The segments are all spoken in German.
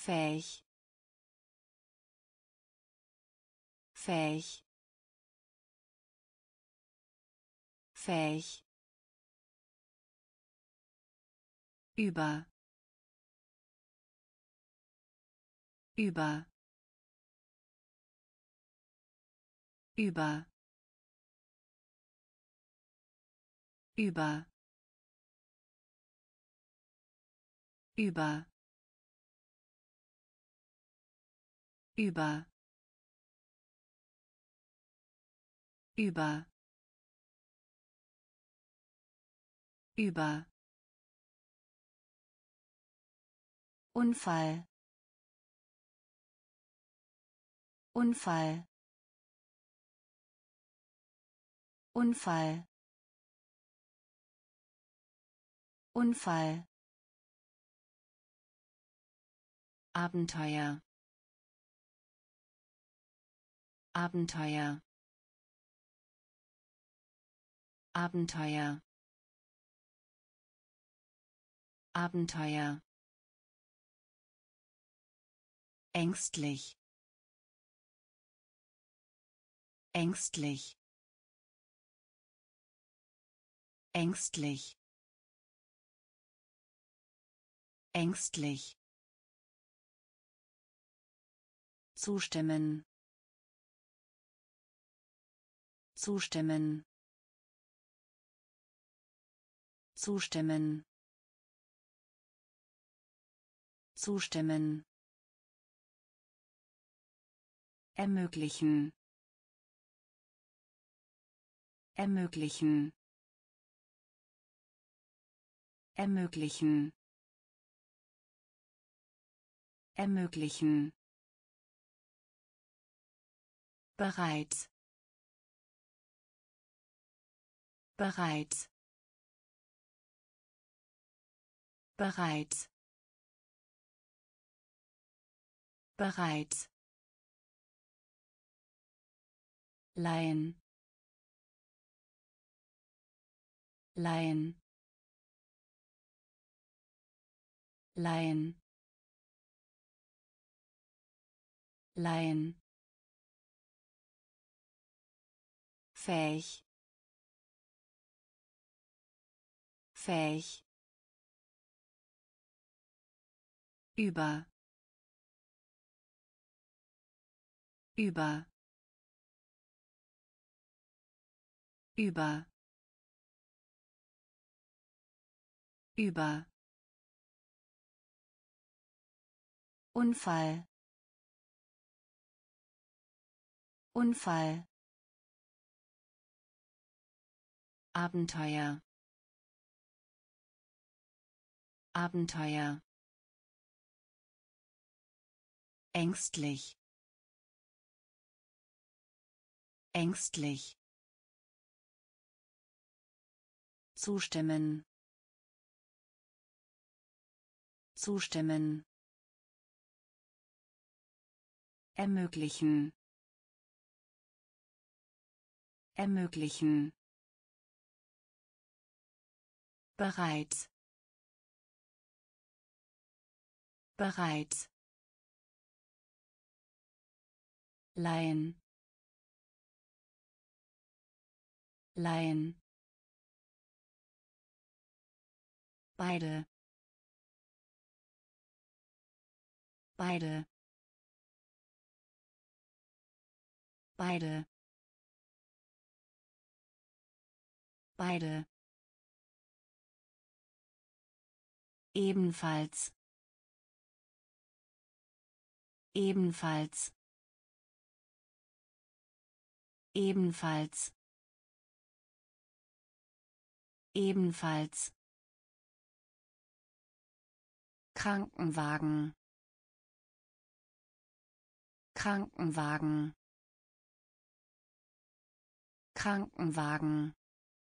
fähig, fähig, fähig, über, über, über, über, über, über, über, über, Unfall, Unfall, Unfall, Unfall, Abenteuer, Abenteuer, Abenteuer, Abenteuer, ängstlich, ängstlich, ängstlich, ängstlich, zustimmen, zustimmen, zustimmen, zustimmen, ermöglichen, ermöglichen, ermöglichen, ermöglichen, bereits, bereits, bereits, bereits, leihen, leihen, leihen, leihen, fähig, fähig, über, über, über, über, Unfall, Unfall, Abenteuer, Abenteuer, ängstlich, ängstlich, zustimmen, zustimmen, ermöglichen, ermöglichen, bereits, bereits, leihen, leihen, beide, beide, beide, beide, ebenfalls, ebenfalls, ebenfalls, ebenfalls, Krankenwagen, Krankenwagen, Krankenwagen,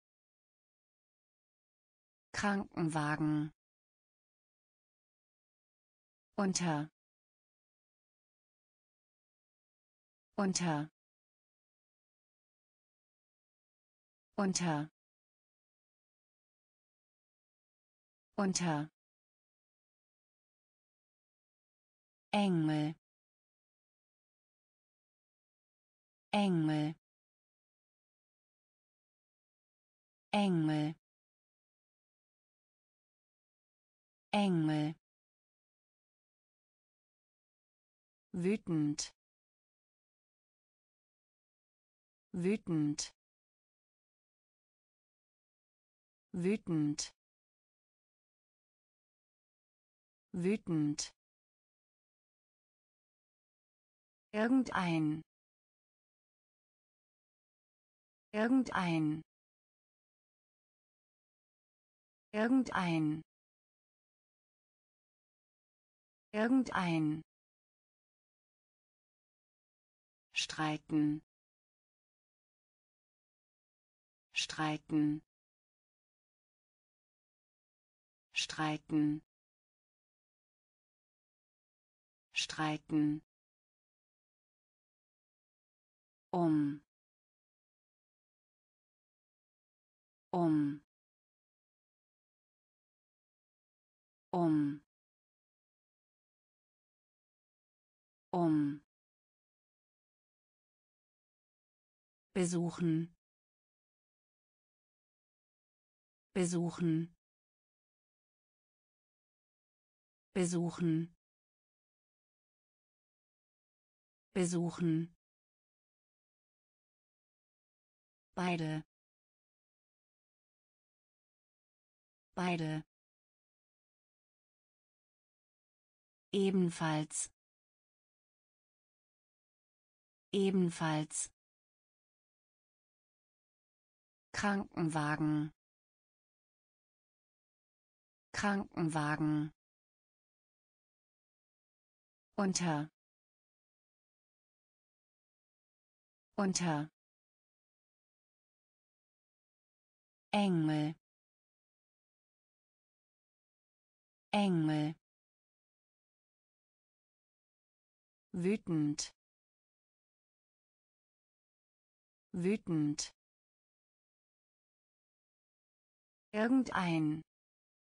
Krankenwagen, unter, unter, unter, unter, Engel, Engel, Engel, Engel, wütend, wütend, wütend, wütend, irgendein, irgendein, irgendein, irgendein, streiten, streiten, streiten, streiten, um, um, um, um, besuchen, besuchen, besuchen, besuchen, beide, beide, ebenfalls, ebenfalls, Krankenwagen, Krankenwagen, unter, unter, Engel, Engel, wütend, wütend, irgendein,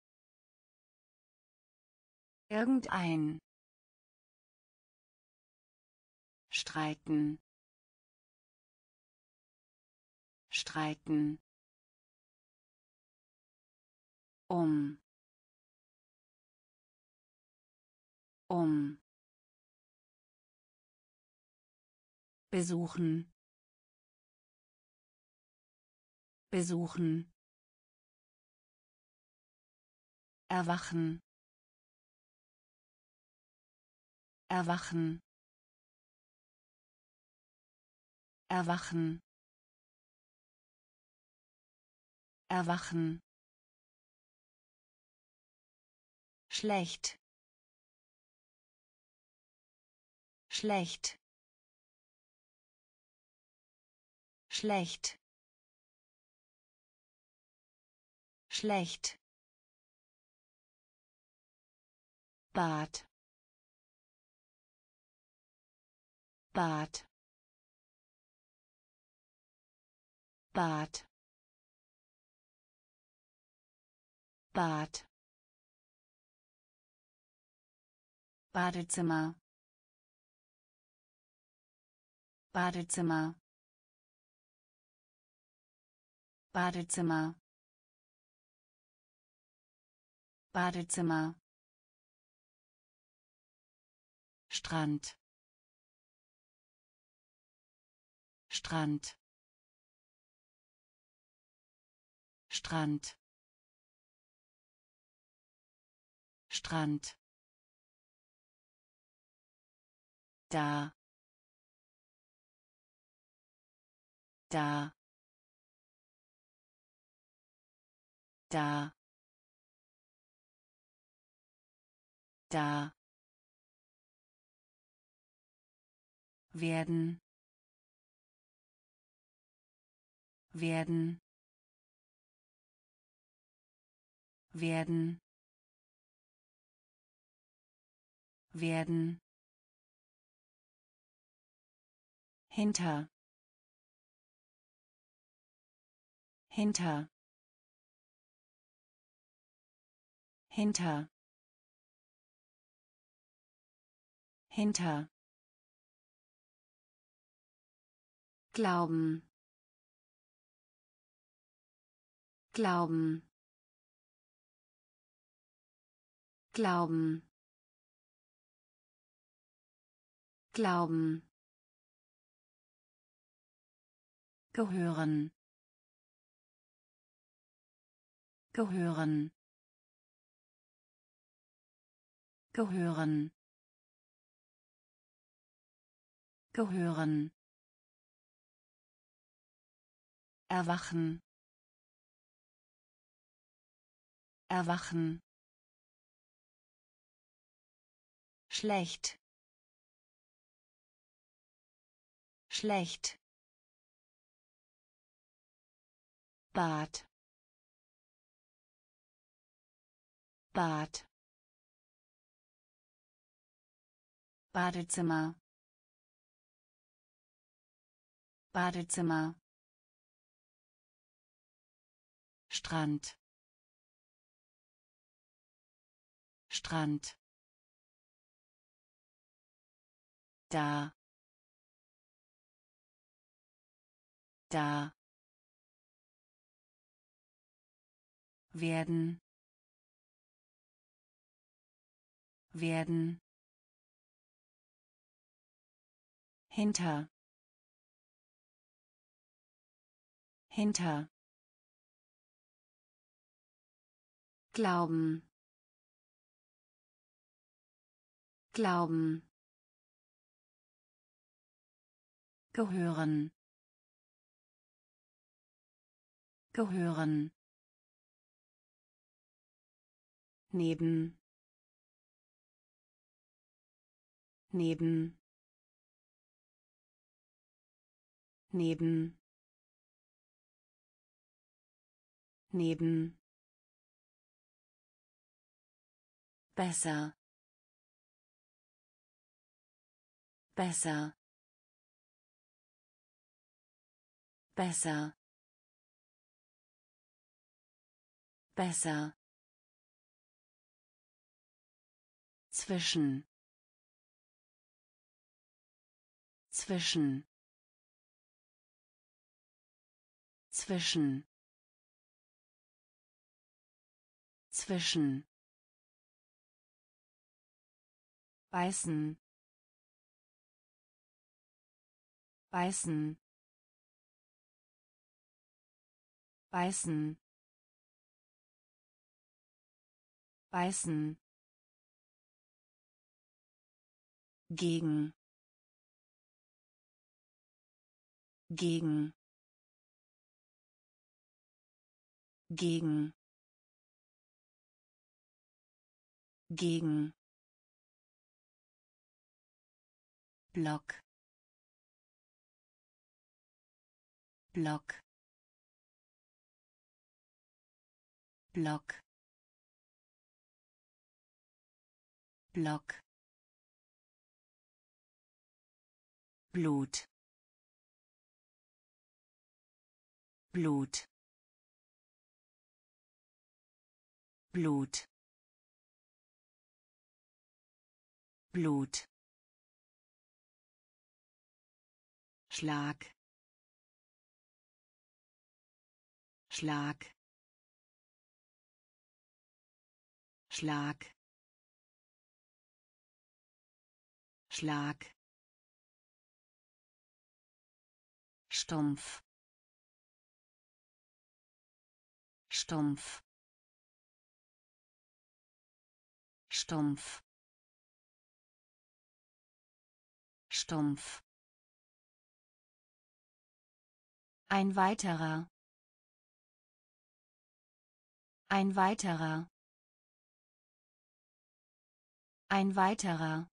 irgendein, streiten, streiten, um, um, besuchen, besuchen, erwachen, erwachen, erwachen, erwachen, schlecht, schlecht, schlecht, schlecht, Bad, Bad, Bad, Bad, Badezimmer, Badezimmer, Badezimmer, Badezimmer, Strand, Strand, Strand, Strand, da, da, da, da, werden, werden, werden, werden, hinter, hinter, hinter, hinter, glauben, glauben, glauben, glauben, gehören, gehören, gehören, gehören, erwachen, erwachen, schlecht, schlecht, Bad, Bad, Badezimmer, Badezimmer, Strand, Strand, da, da, werden, werden, hinter, hinter, glauben, glauben, gehören, gehören, neben, neben, neben, neben, besser, besser, besser, besser, zwischen, zwischen, zwischen, zwischen, beißen, beißen, beißen, beißen, gegen, gegen, gegen, gegen, Block, Block, Block, Block, Blut, Blut, Blut, Blut, Schlag, Schlag, Schlag, Schlag, stumpf, stumpf, stumpf, stumpf, ein weiterer, ein weiterer, ein weiterer,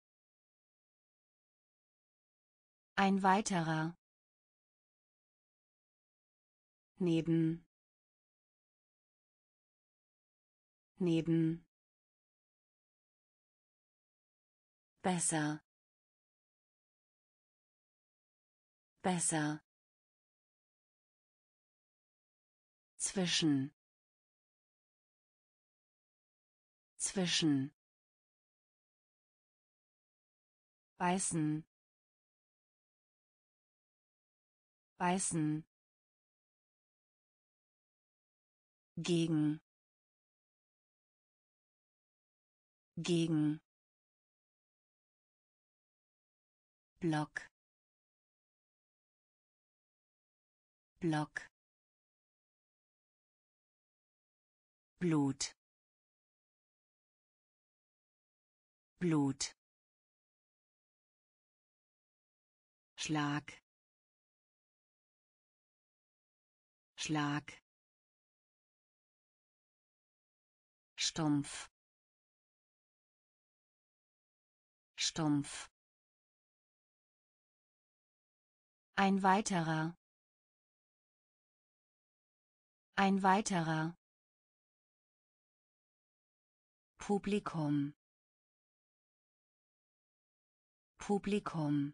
ein weiterer, neben, neben, besser, besser, zwischen, zwischen, beißen, beißen, gegen, gegen, Block, Block, Blut, Blut, Schlag, Schlag, stumpf, stumpf, ein weiterer, ein weiterer, Publikum, Publikum,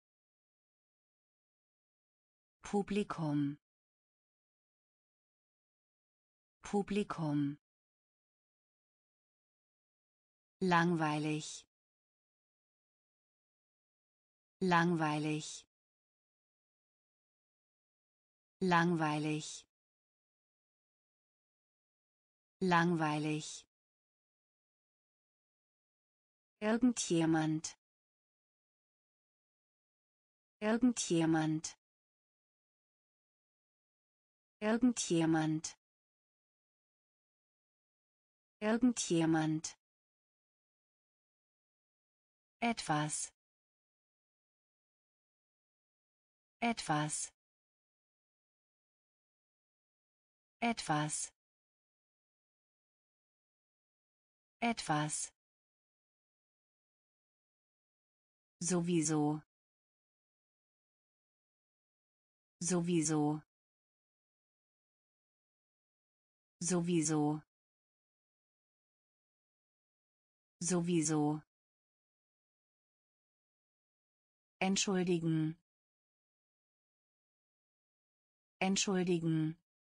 Publikum, Publikum, langweilig, langweilig, langweilig, langweilig, irgendjemand, irgendjemand, irgendjemand, irgendjemand, etwas, etwas, etwas, etwas, sowieso, sowieso, sowieso, sowieso, entschuldigen, entschuldigen,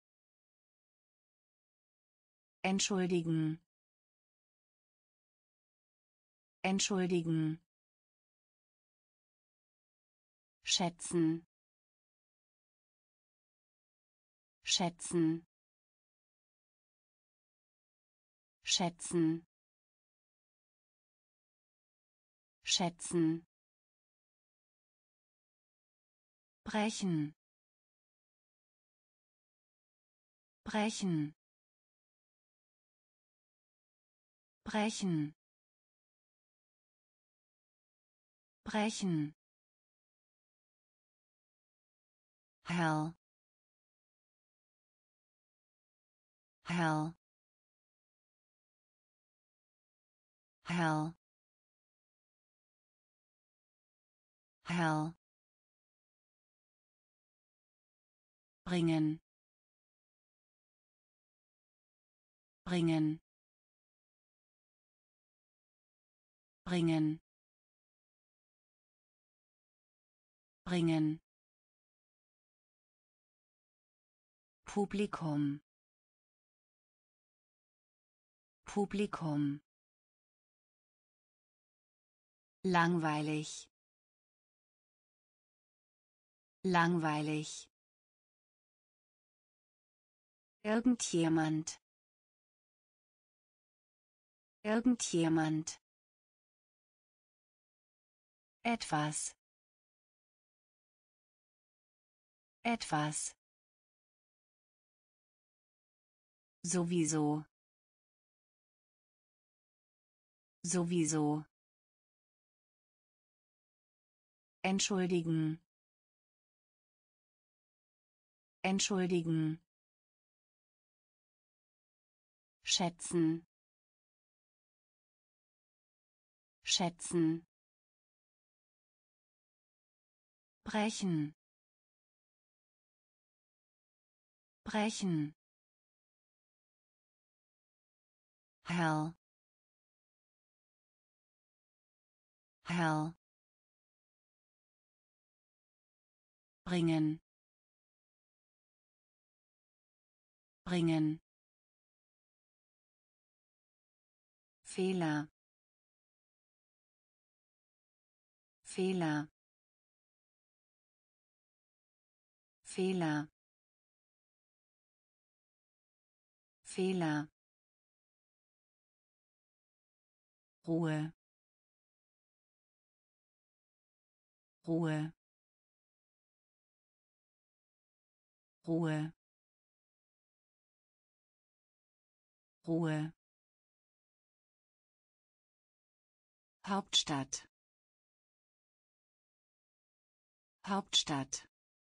entschuldigen, entschuldigen, schätzen, schätzen, schätzen, schätzen, brechen, brechen, brechen, brechen, hell, hell, hell, hell, bringen, bringen, bringen, bringen, Publikum, Publikum, langweilig, langweilig, irgendjemand, irgendjemand, etwas, etwas, sowieso, sowieso, entschuldigen, entschuldigen, schätzen, schätzen, brechen, brechen, hell, hell, bringen, bringen, Fehler, Fehler, Fehler, Fehler, Ruhe, Ruhe, Ruhe, Ruhe. Hauptstadt, Hauptstadt,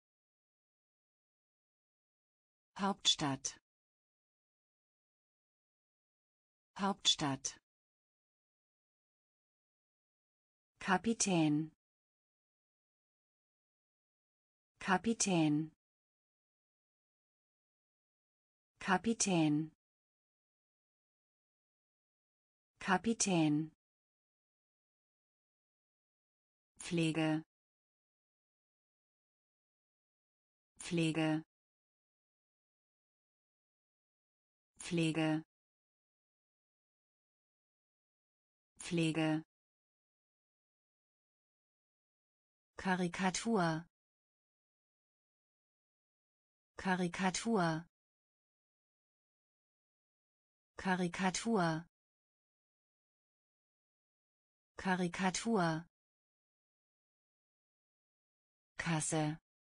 Hauptstadt, Hauptstadt. Kapitän, Kapitän, Kapitän, Kapitän. Pflege, Pflege, Pflege, Pflege. Karikatur, Karikatur, Karikatur, Karikatur. Kasse,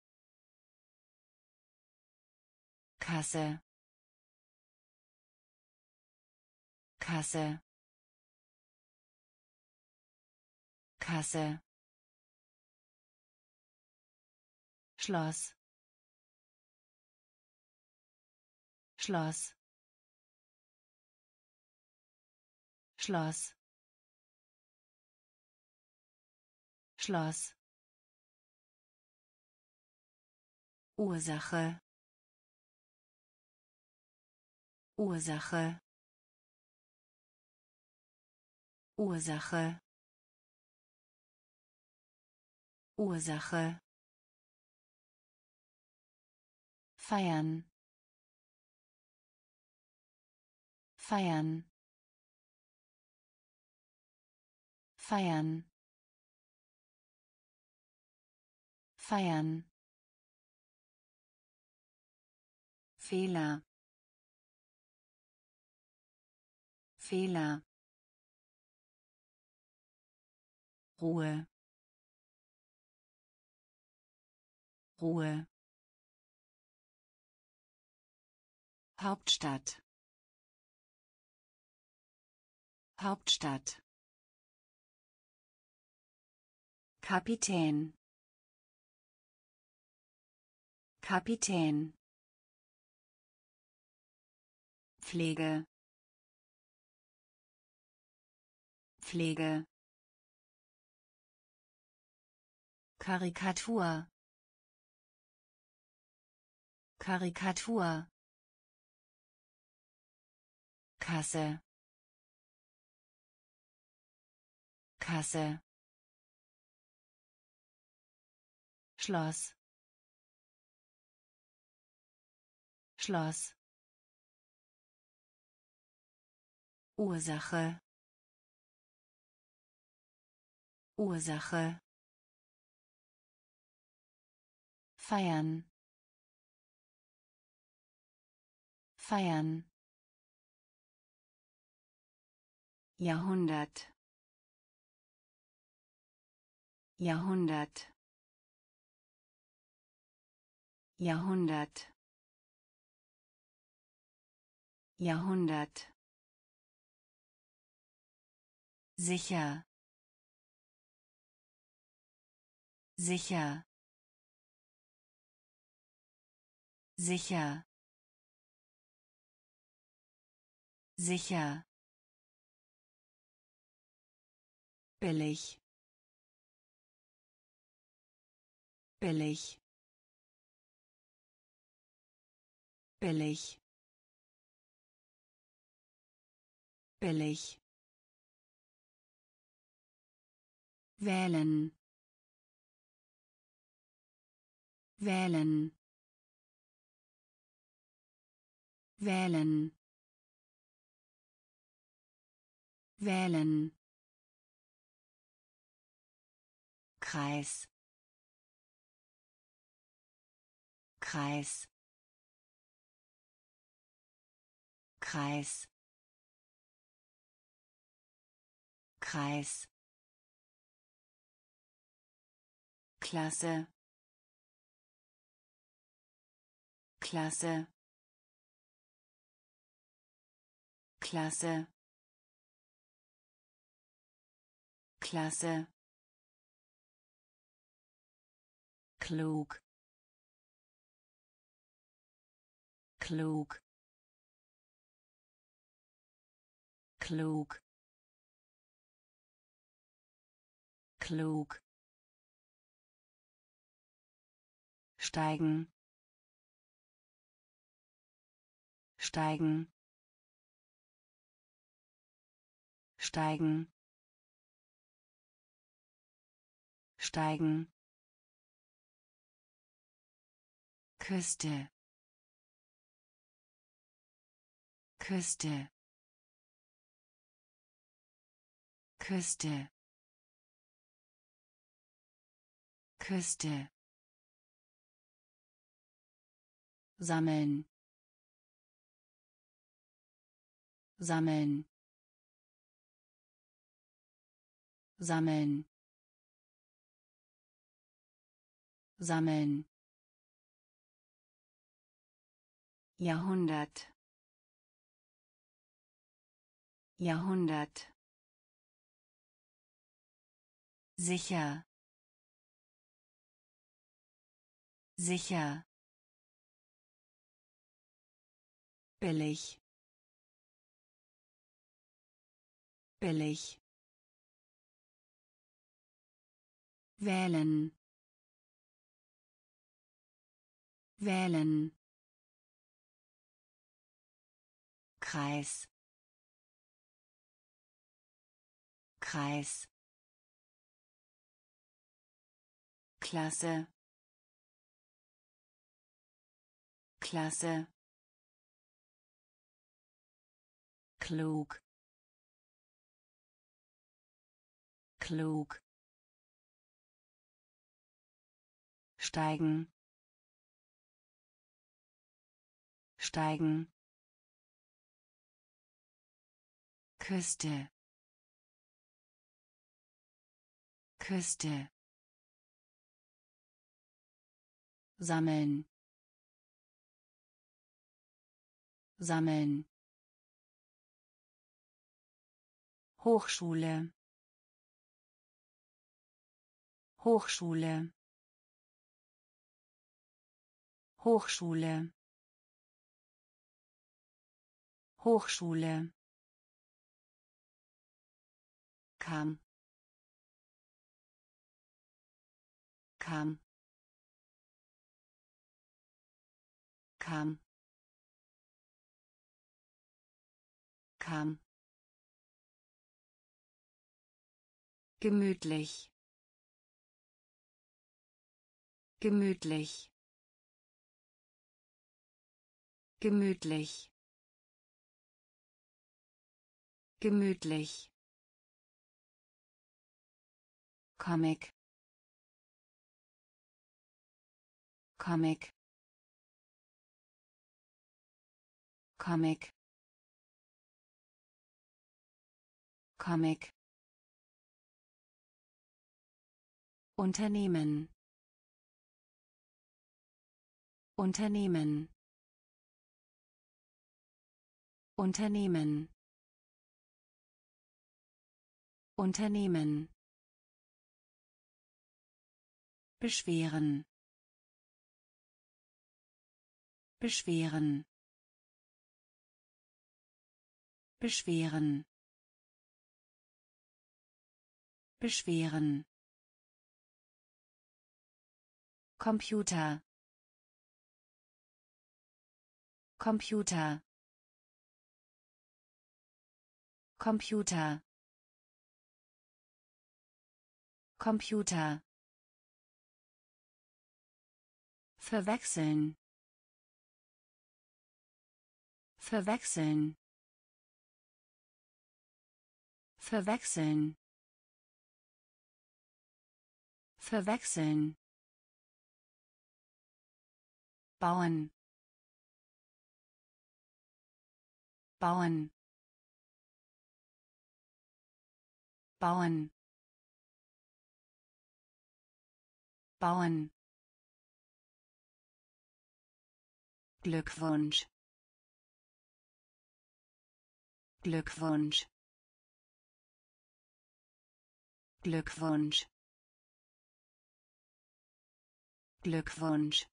Kasse, Kasse, Kasse. Schloss, Schloss, Schloss, Schloss. Ursache, Ursache, Ursache, Ursache. Feiern, feiern, feiern, feiern. Fehler, Fehler. Ruhe, Ruhe. Hauptstadt, Hauptstadt. Kapitän, Kapitän. Pflege, Pflege. Karikatur, Karikatur. Kasse, Kasse. Schloss, Schloss. Ursache, Ursache. Feiern, feiern. Jahrhundert, Jahrhundert, Jahrhundert, Jahrhundert. Sicher, sicher, sicher, sicher. Billig, billig, billig, billig. Wählen, wählen, wählen, wählen. Kreis, Kreis, Kreis, Kreis, Klasse, Klasse, Klasse, Klasse, klug, klug, klug, klug, steigen, steigen, steigen, steigen, Küste, Küste, Küste, Küste, sammeln, sammeln, sammeln, sammeln, Jahrhundert, Jahrhundert, sicher, sicher, billig, billig, wählen, wählen, Kreis, Kreis, Klasse, Klasse, klug, klug, steigen, steigen, Küste, Küste, sammeln, sammeln, Hochschule, Hochschule, Hochschule, Hochschule, kam, kam, kam, kam, gemütlich, gemütlich, gemütlich, gemütlich, Comic, Comic, Comic, Comic, Unternehmen, Unternehmen, Unternehmen, Unternehmen, beschweren, beschweren, beschweren, beschweren, Computer, Computer, Computer, Computer, verwechseln, verwechseln, verwechseln, verwechseln, bauen, bauen, bauen, bauen. Glückwunsch, Glückwunsch, Glückwunsch, Glückwunsch.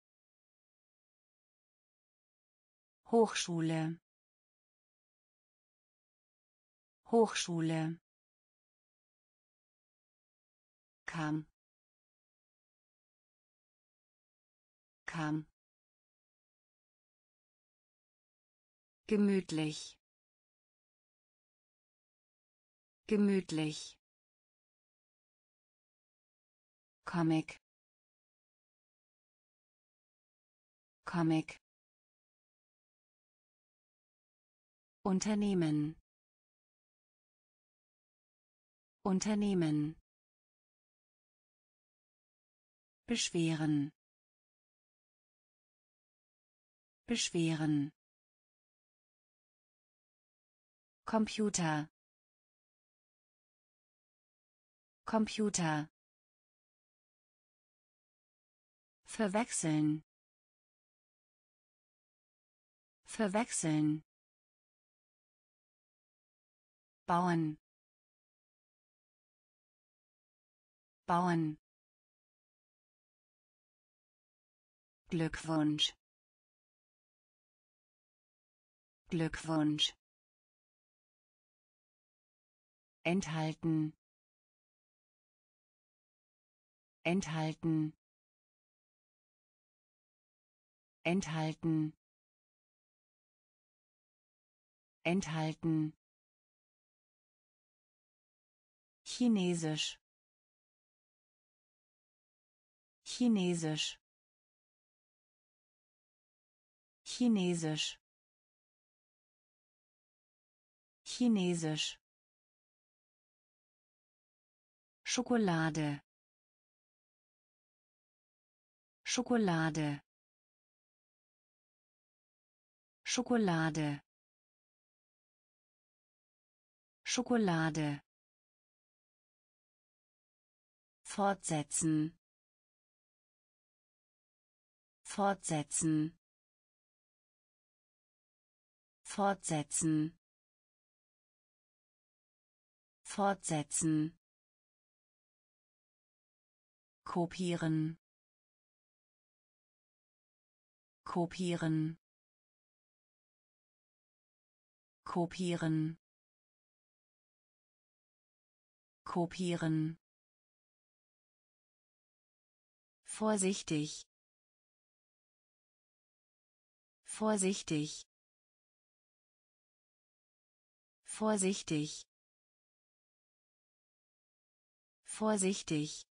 Hochschule, Hochschule. Kam, kam. Gemütlich, gemütlich. Comic, Comic. Unternehmen, Unternehmen. Beschweren, beschweren. Computer, Computer. Verwechseln, verwechseln. Bauen, bauen. Glückwunsch, Glückwunsch. Enthalten, enthalten, enthalten, enthalten. Chinesisch, Chinesisch, Chinesisch, Chinesisch. Schokolade, Schokolade, Schokolade, Schokolade. Fortsetzen, fortsetzen, fortsetzen, fortsetzen. Kopieren, kopieren, kopieren, kopieren. Vorsichtig, vorsichtig, vorsichtig, vorsichtig.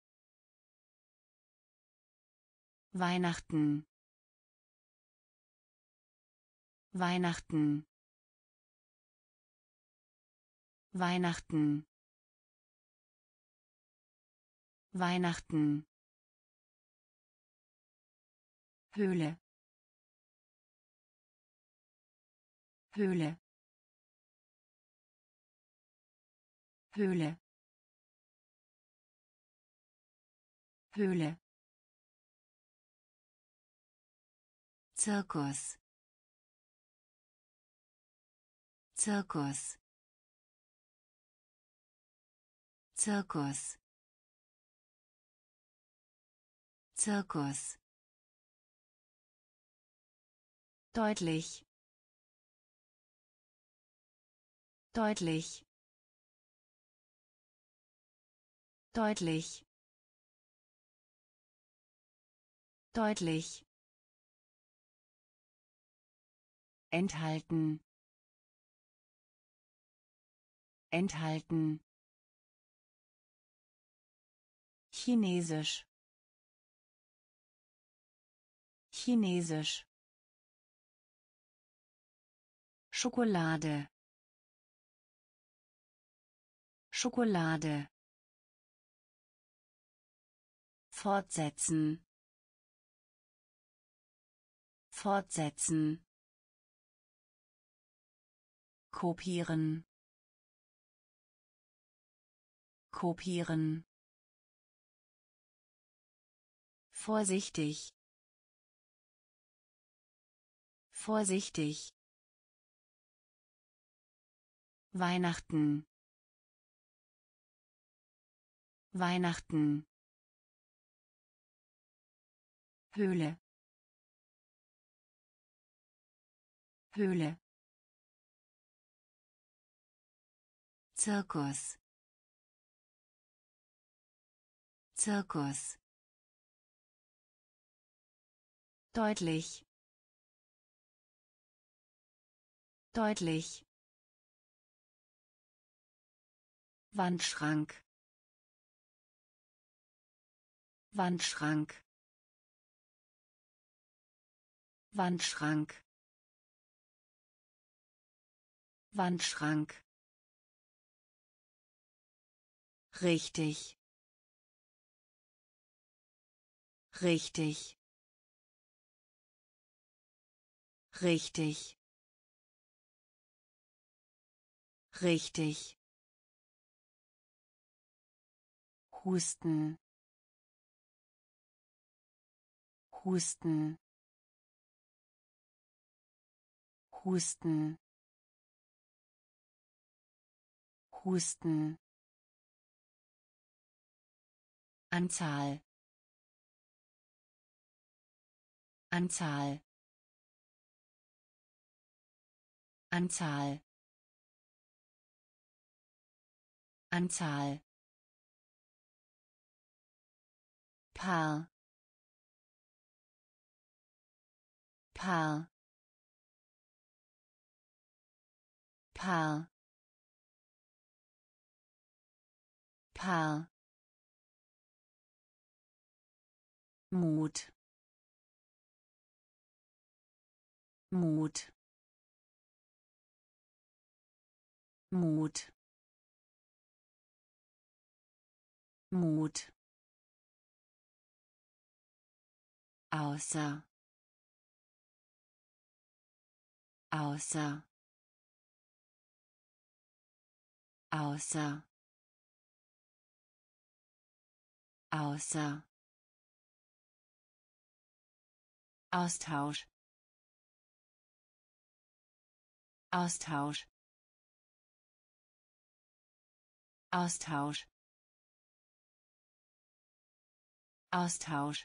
Weihnachten, Weihnachten, Weihnachten, Weihnachten. Höhle, Höhle, Höhle, Höhle. Zirkus, Zirkus, Zirkus, Zirkus. Deutlich, deutlich, deutlich, deutlich. Enthalten, enthalten. Chinesisch, Chinesisch. Schokolade, Schokolade. Fortsetzen. Fortsetzen. Kopieren. Kopieren. Vorsichtig. Vorsichtig. Weihnachten. Weihnachten. Höhle. Höhle. Zirkus. Zirkus. Deutlich. Deutlich. Wandschrank. Wandschrank. Wandschrank. Wandschrank. Richtig. Richtig. Richtig. Richtig. Husten. Husten. Husten. Husten. Anzahl. Anzahl. Anzahl. Anzahl. Paar. Paar. Paar. Paar. Mut. Mut. Mut. Mut. Außer. Außer. Außer. Außer. Austausch. Austausch. Austausch. Austausch.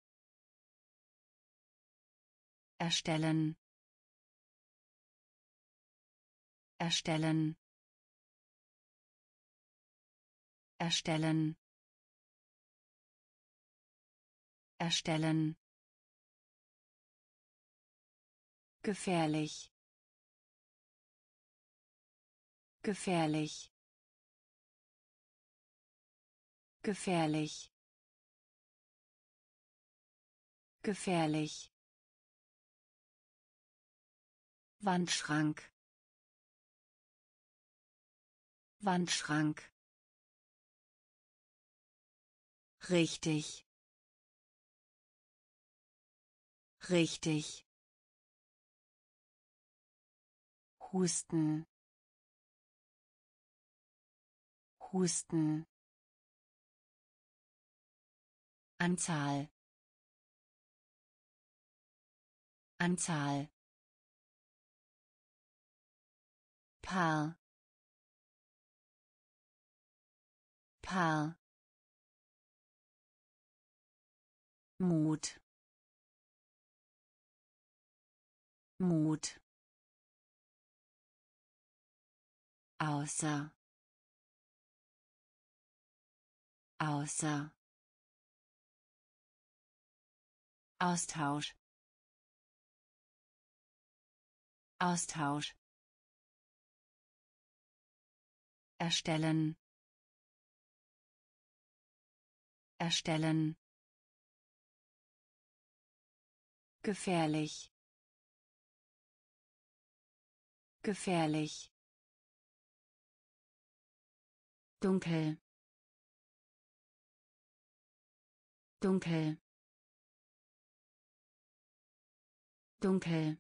Erstellen. Erstellen. Erstellen. Erstellen. Gefährlich. Gefährlich. Gefährlich. Gefährlich. Wandschrank. Wandschrank. Richtig. Richtig. Husten. Husten. Anzahl. Anzahl. Paar. Paar. Mut. Mut. Außer. Außer. Austausch. Austausch. Erstellen. Erstellen. Gefährlich. Gefährlich. Dunkel. dunkel, dunkel,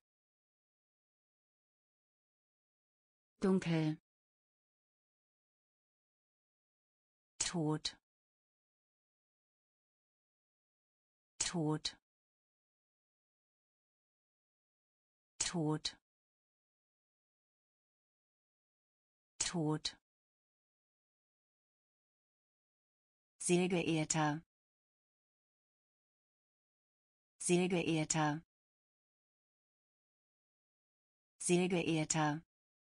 dunkel, tot, tot, tot, tot. Sehr geehrter, sehr geehrter, sehr geehrter,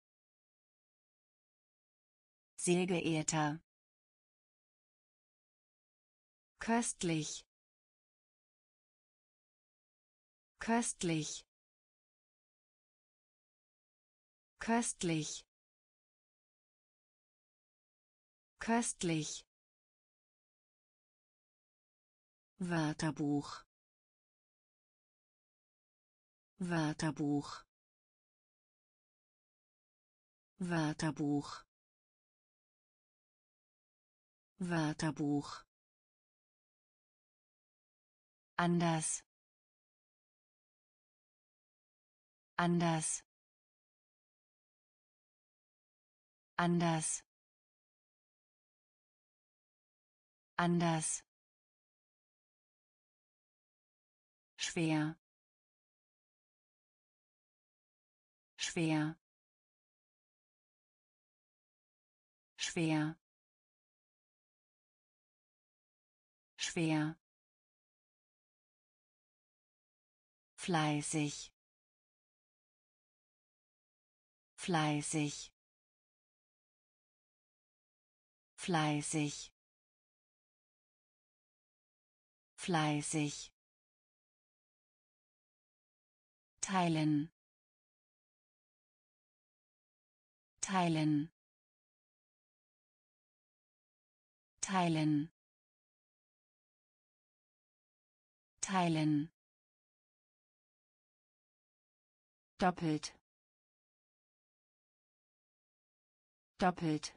sehr geehrter. Köstlich, köstlich, köstlich, köstlich. Wörterbuch, Wörterbuch, Wörterbuch, Wörterbuch. Anders, anders, anders, anders. Schwer, schwer, schwer, schwer. Fleißig, fleißig, fleißig, fleißig. Teilen, teilen, teilen, teilen. Doppelt, doppelt,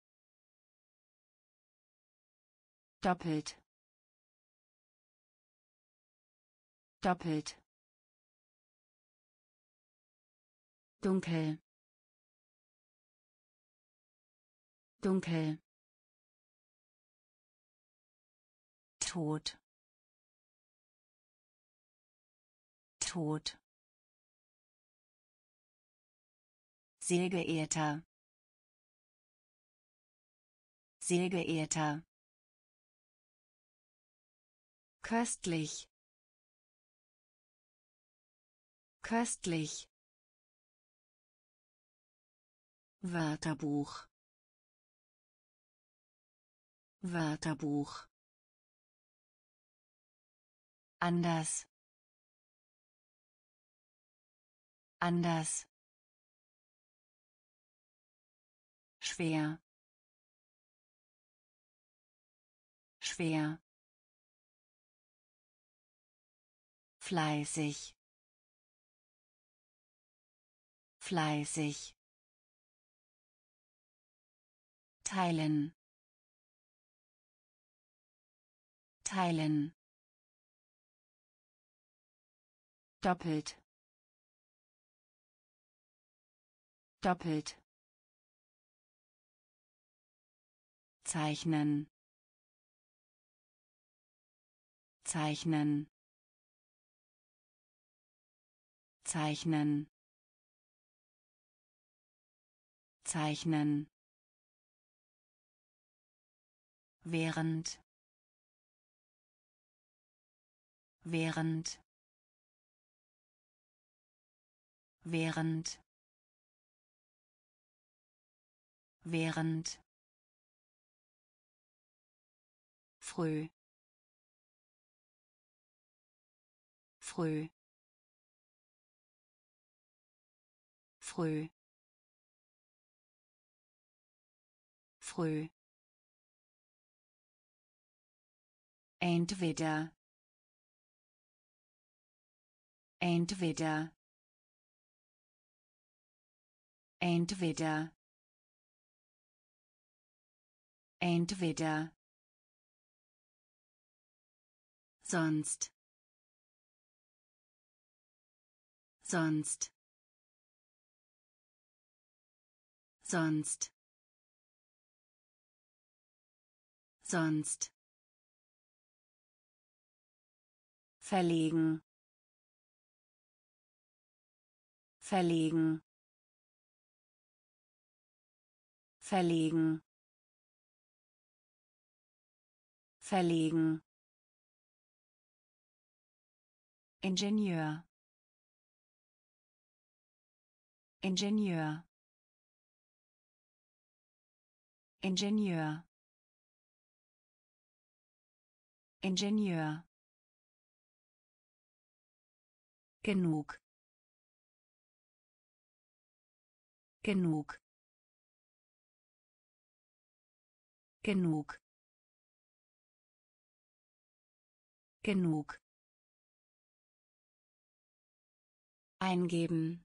doppelt, doppelt. Dunkel, dunkel, tot, tot. Sehr geehrter, sehr geehrter. Köstlich, köstlich. Wörterbuch, Wörterbuch. Anders, anders. Schwer, schwer. Fleißig, fleißig. Teilen, teilen. Doppelt, doppelt. Zeichnen, zeichnen, zeichnen, zeichnen. Während, während, während, während. Früh, früh, früh, früh. Entweder, entweder, entweder, entweder. sonst sonst sonst sonst verlegen verlegen verlegen verlegen Ingenieur Ingenieur Ingenieur Ingenieur genug genug genug genug eingeben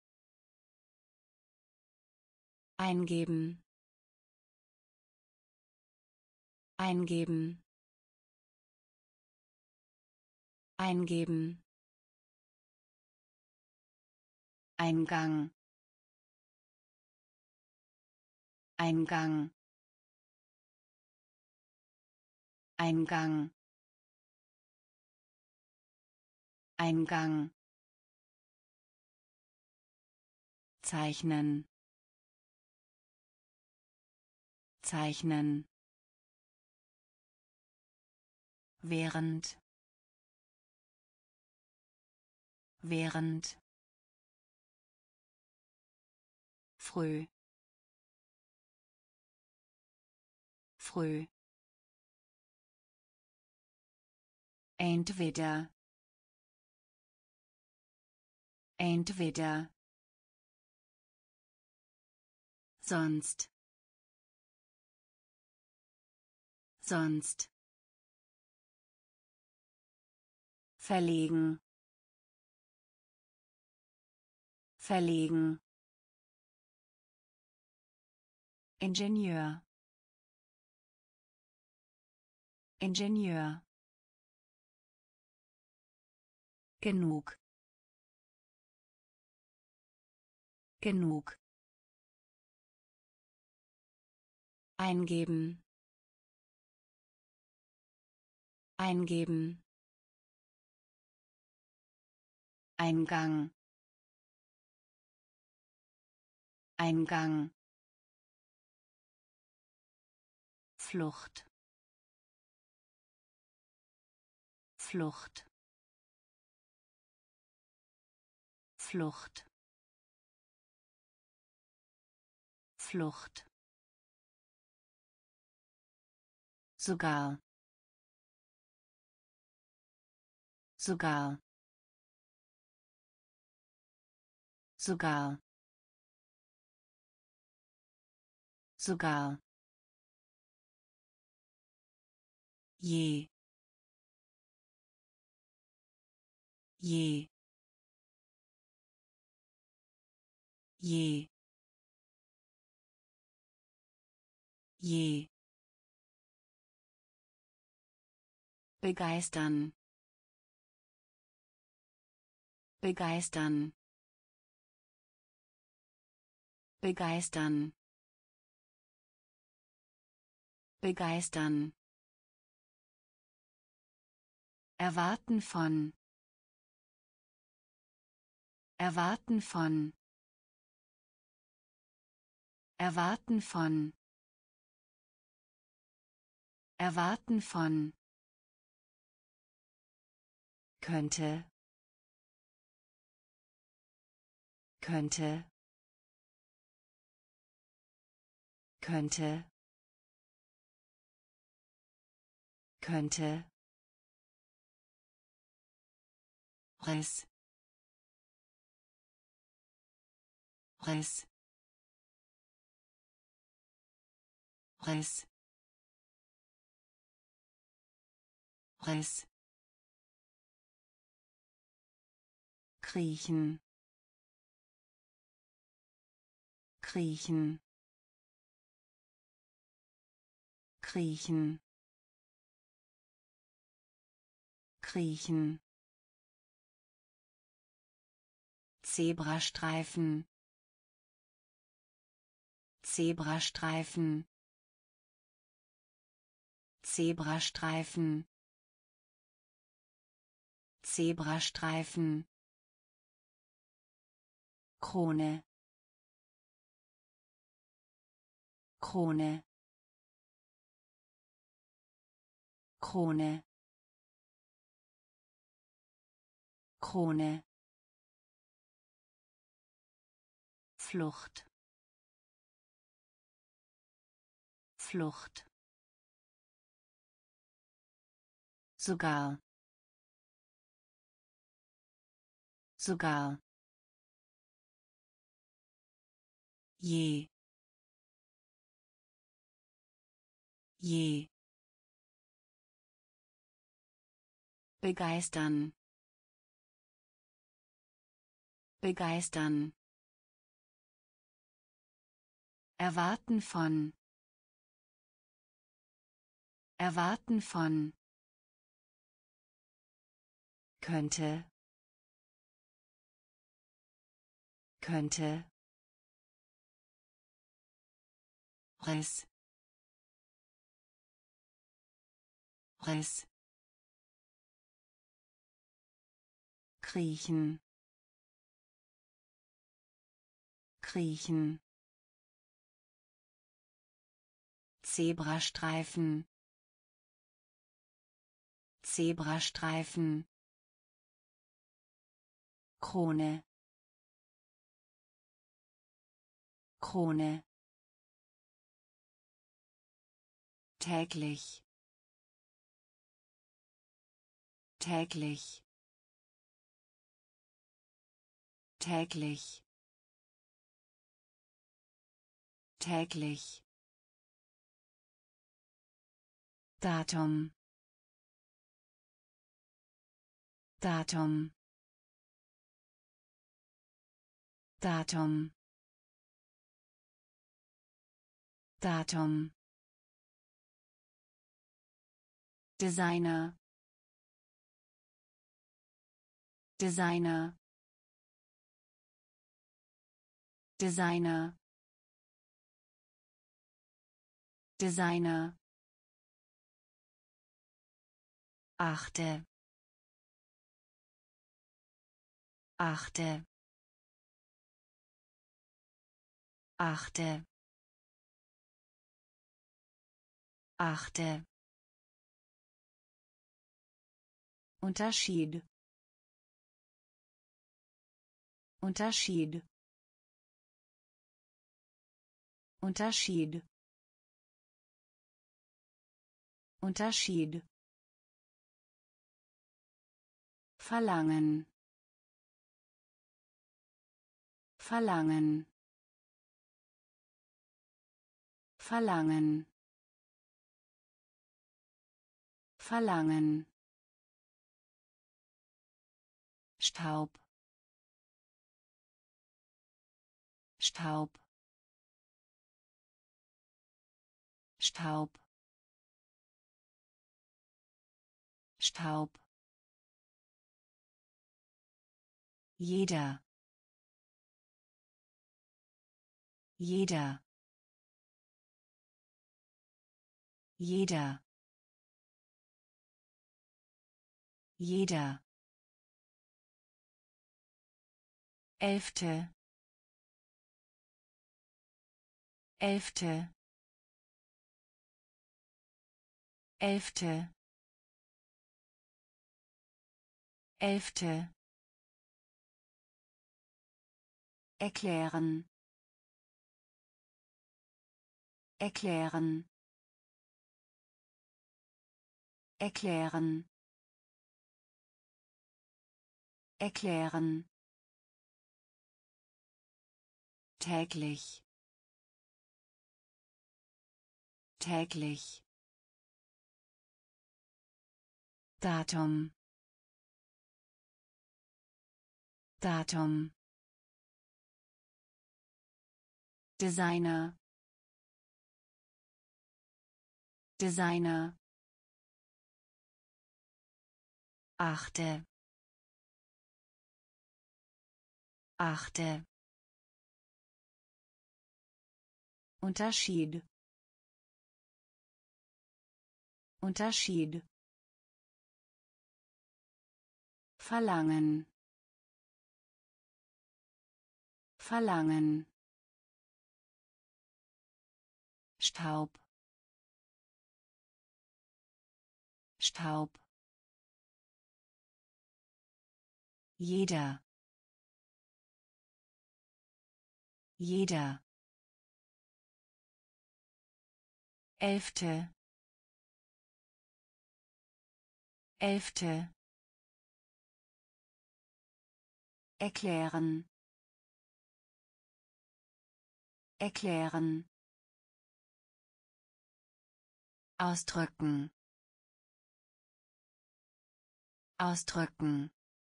eingeben eingeben eingeben Eingang Eingang Eingang Eingang zeichnen zeichnen während während früh früh entweder entweder sonst sonst verlegen verlegen Ingenieur Ingenieur genug genug eingeben eingeben Eingang Eingang Flucht Flucht Flucht Flucht sogar sogar sogar sogar je je je je begeistern begeistern begeistern begeistern erwarten von erwarten von erwarten von erwarten von könnte könnte könnte könnte Riss Riss Riss Riss kriechen kriechen kriechen kriechen, Zebrastreifen, Zebrastreifen, Zebrastreifen, Zebrastreifen, Krone, Krone, Krone, Krone, Flucht, Flucht, sogar, sogar, je, je, begeistern, begeistern, erwarten von, erwarten von, könnte, könnte, Riss, Riss, kriechen, kriechen, Zebrastreifen, Zebrastreifen, Krone, Krone, täglich, täglich, täglich, täglich, Datum, Datum, Datum, Datum, Designer, Designer, Designer, Designer, achte, achte, achte, achte, Unterschied, Unterschied, Unterschied, Unterschied, verlangen, verlangen, verlangen, verlangen, Staub, Staub, Staub, Staub, jeder, jeder, jeder, jeder, elfte, elfte, elfte, elfte, erklären, erklären, erklären, erklären, täglich, täglich, Datum, Datum, Designer, Designer, achte, achte, Unterschied, Unterschied, Verlangen, Verlangen, Staub, Staub, jeder, jeder, elfte, elfte, erklären, erklären, ausdrücken, ausdrücken,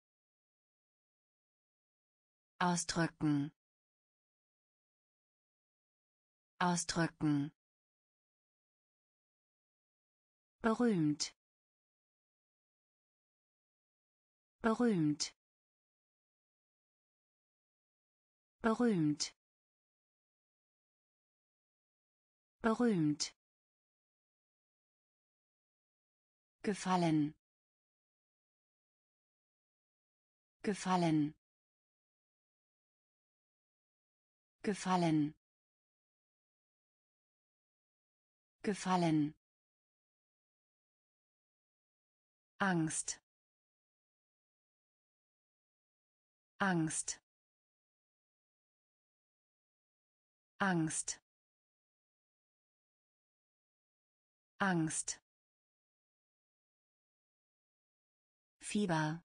ausdrücken, ausdrücken, berühmt, berühmt, berühmt, berühmt, gefallen, gefallen, gefallen, gefallen, Angst, Angst, Angst, Angst, Fieber,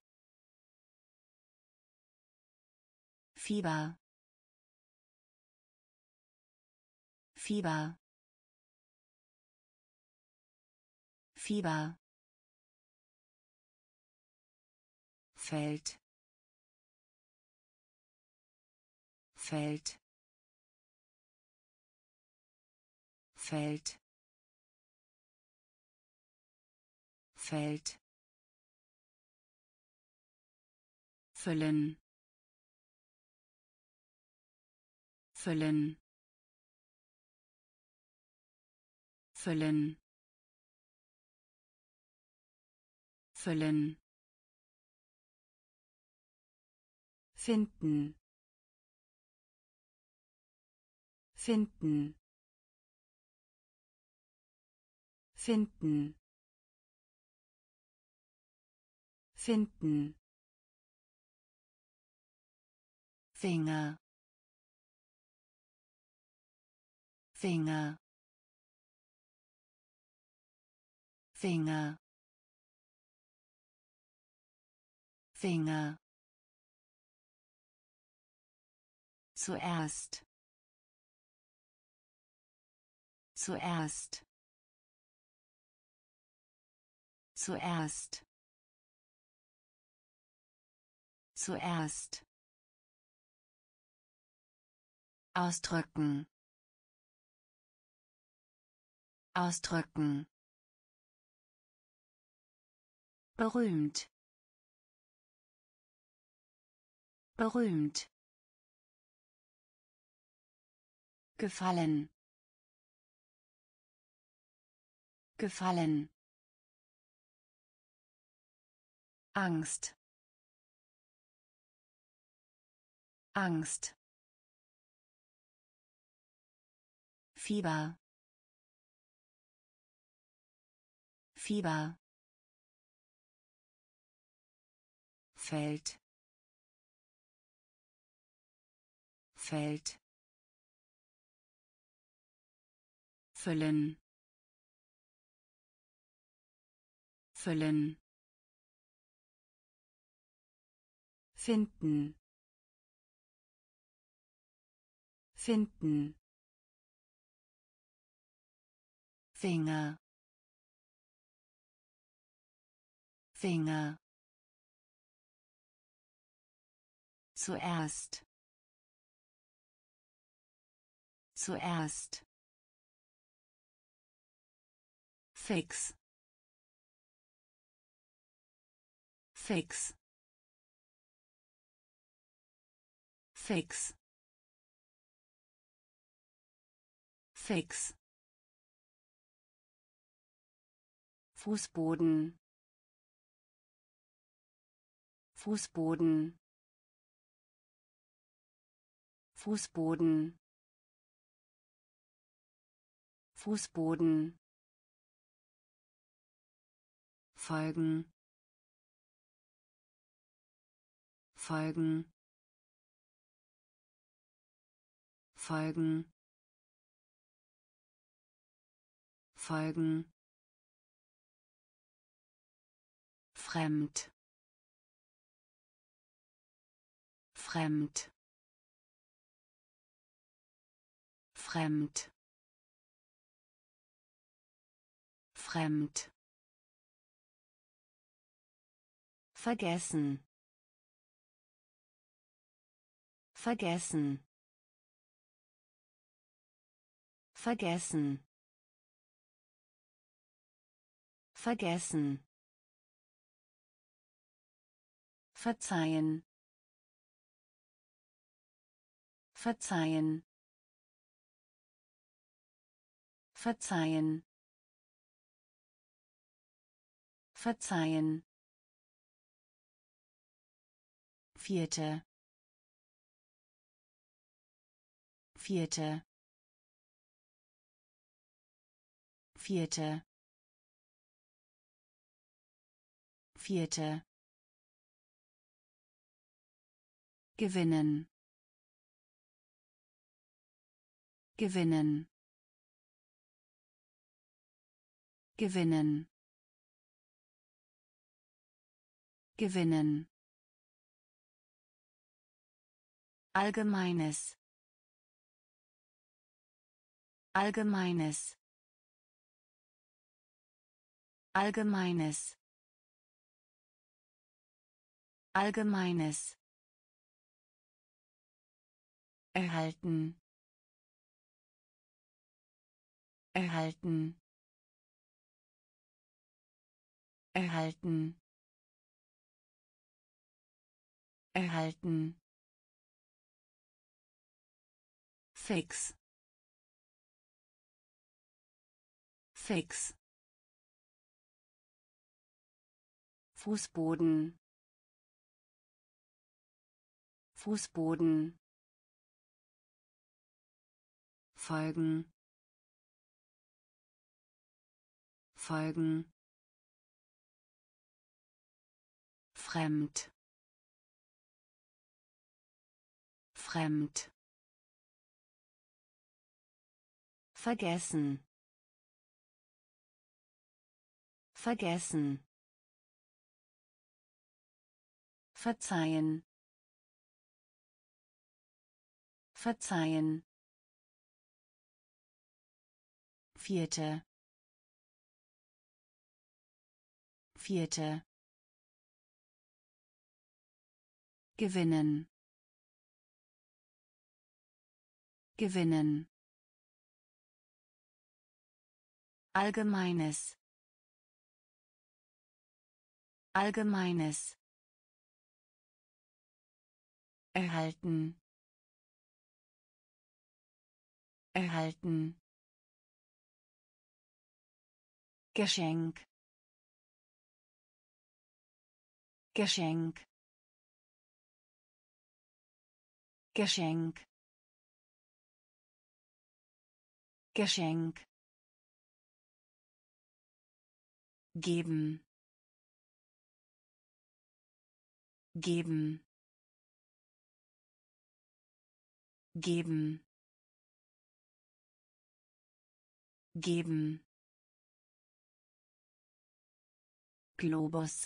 Fieber, Fieber, Fieber, Feld, Feld, Feld, Feld, füllen, füllen, füllen, füllen, finden, finden, finden, finden, Finger, Finger, Finger, Finger, zuerst, zuerst, zuerst, zuerst, ausdrücken, ausdrücken, berühmt, berühmt, gefallen, gefallen, Angst, Angst, Fieber, Fieber, Feld, Feld, füllen, füllen, finden, finden, Finger, Finger, zuerst, zuerst, fix, fix fix fix Fußboden Fußboden Fußboden Fußboden folgen folgen folgen folgen fremd fremd fremd fremd vergessen vergessen vergessen vergessen verzeihen verzeihen verzeihen verzeihen vierte vierte vierte vierte gewinnen gewinnen gewinnen gewinnen allgemeines allgemeines allgemeines allgemeines erhalten erhalten erhalten erhalten fix fix Fußboden Fußboden folgen folgen fremd fremd vergessen vergessen verzeihen verzeihen vierte vierte gewinnen gewinnen allgemeines allgemeines erhalten erhalten Geschenk Geschenk Geschenk Geschenk geben geben geben geben Globus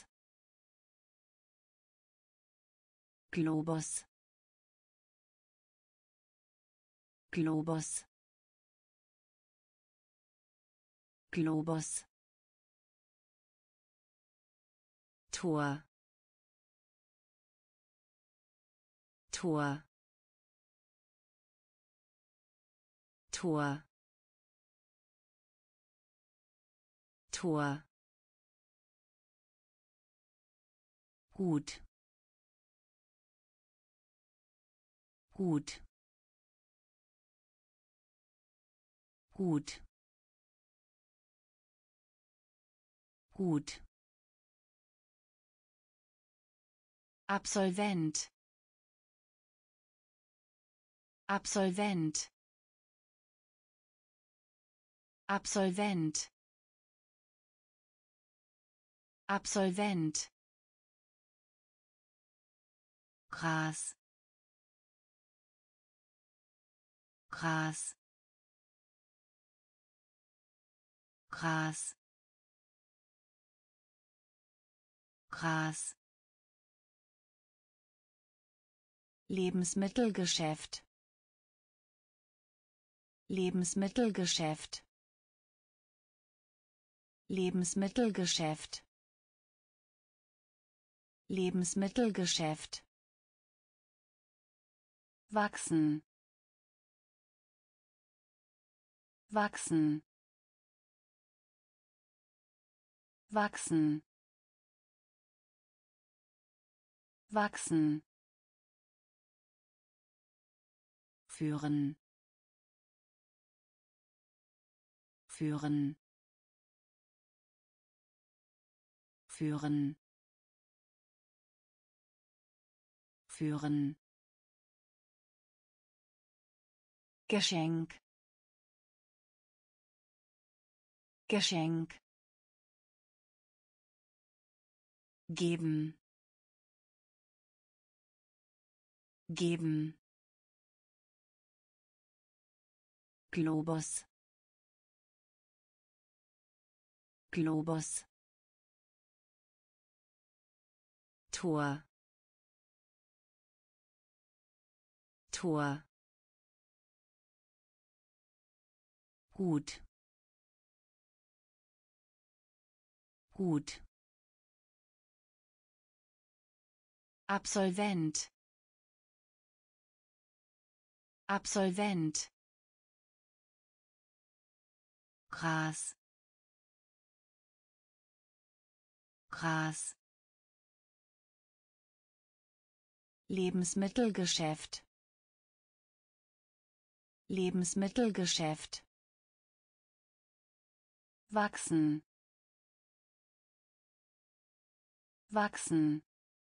Globus Globus Globus Tor Tor Tor Tor gut, gut, gut, gut. Absolvent, Absolvent, Absolvent, Absolvent. Gras, Gras, Gras, Gras. Lebensmittelgeschäft, Lebensmittelgeschäft, Lebensmittelgeschäft, Lebensmittelgeschäft. Wachsen, wachsen, wachsen, wachsen. Führen, führen, führen, führen. Geschenk, Geschenk. Geben, geben. Globus, Globus. Tor, Tor. Gut, gut. Absolvent, Absolvent. Gras, Gras. Lebensmittelgeschäft, Lebensmittelgeschäft. Wachsen, wachsen.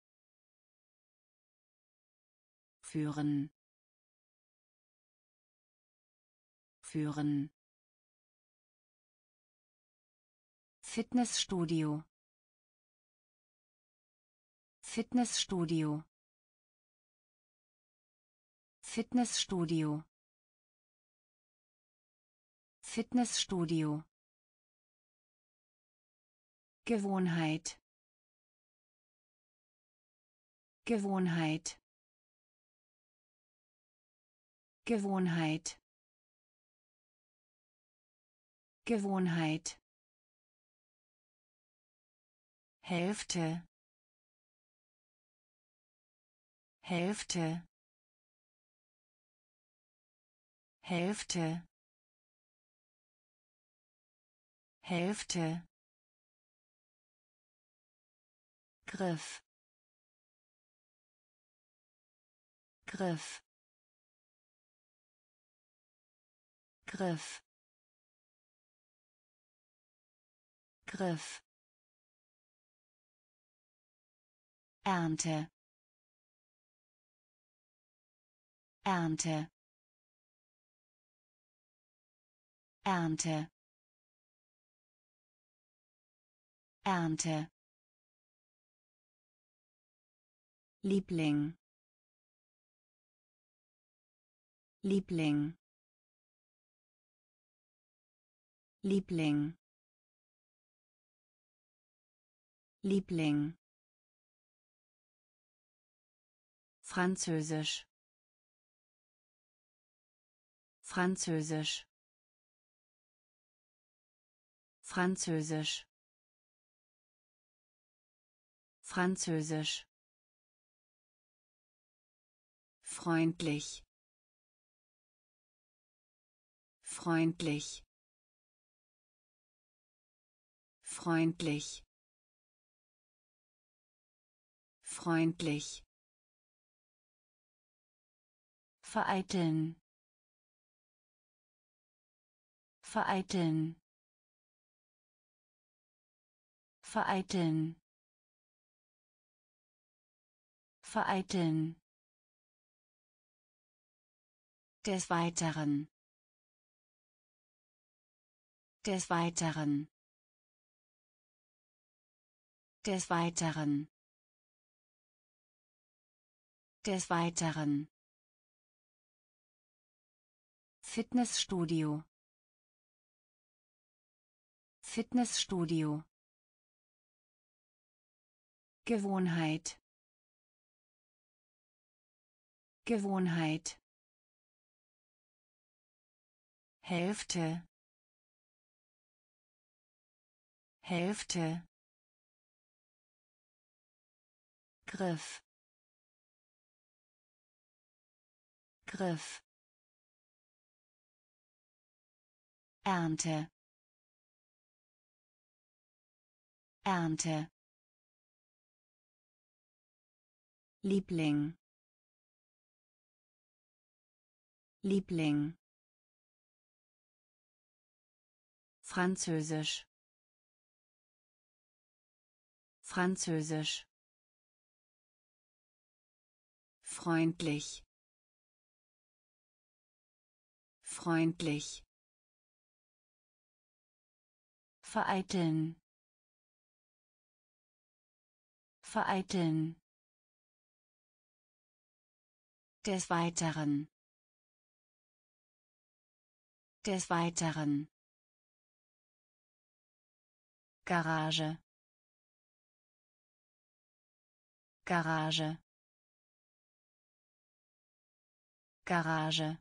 Führen, führen. Fitnessstudio, Fitnessstudio, Fitnessstudio, Fitnessstudio. Gewohnheit, Gewohnheit, Gewohnheit, Gewohnheit. Hälfte, Hälfte, Hälfte, Hälfte. Griff, Griff, Griff, Griff. Ernte, Ernte, Ernte, Ernte. Liebling, Liebling, Liebling, Liebling. Französisch, Französisch, Französisch, Französisch. Freundlich, freundlich, freundlich, freundlich, vereiteln, vereiteln, vereiteln, vereiteln, des Weiteren, des Weiteren, des Weiteren, des Weiteren, Fitnessstudio, Fitnessstudio, Gewohnheit, Gewohnheit, Hälfte, Hälfte, Griff, Griff, Ernte, Ernte, Liebling, Liebling, Französisch, Französisch, freundlich, freundlich, vereiteln, vereiteln, des Weiteren, des Weiteren, Garage, Garage, Garage,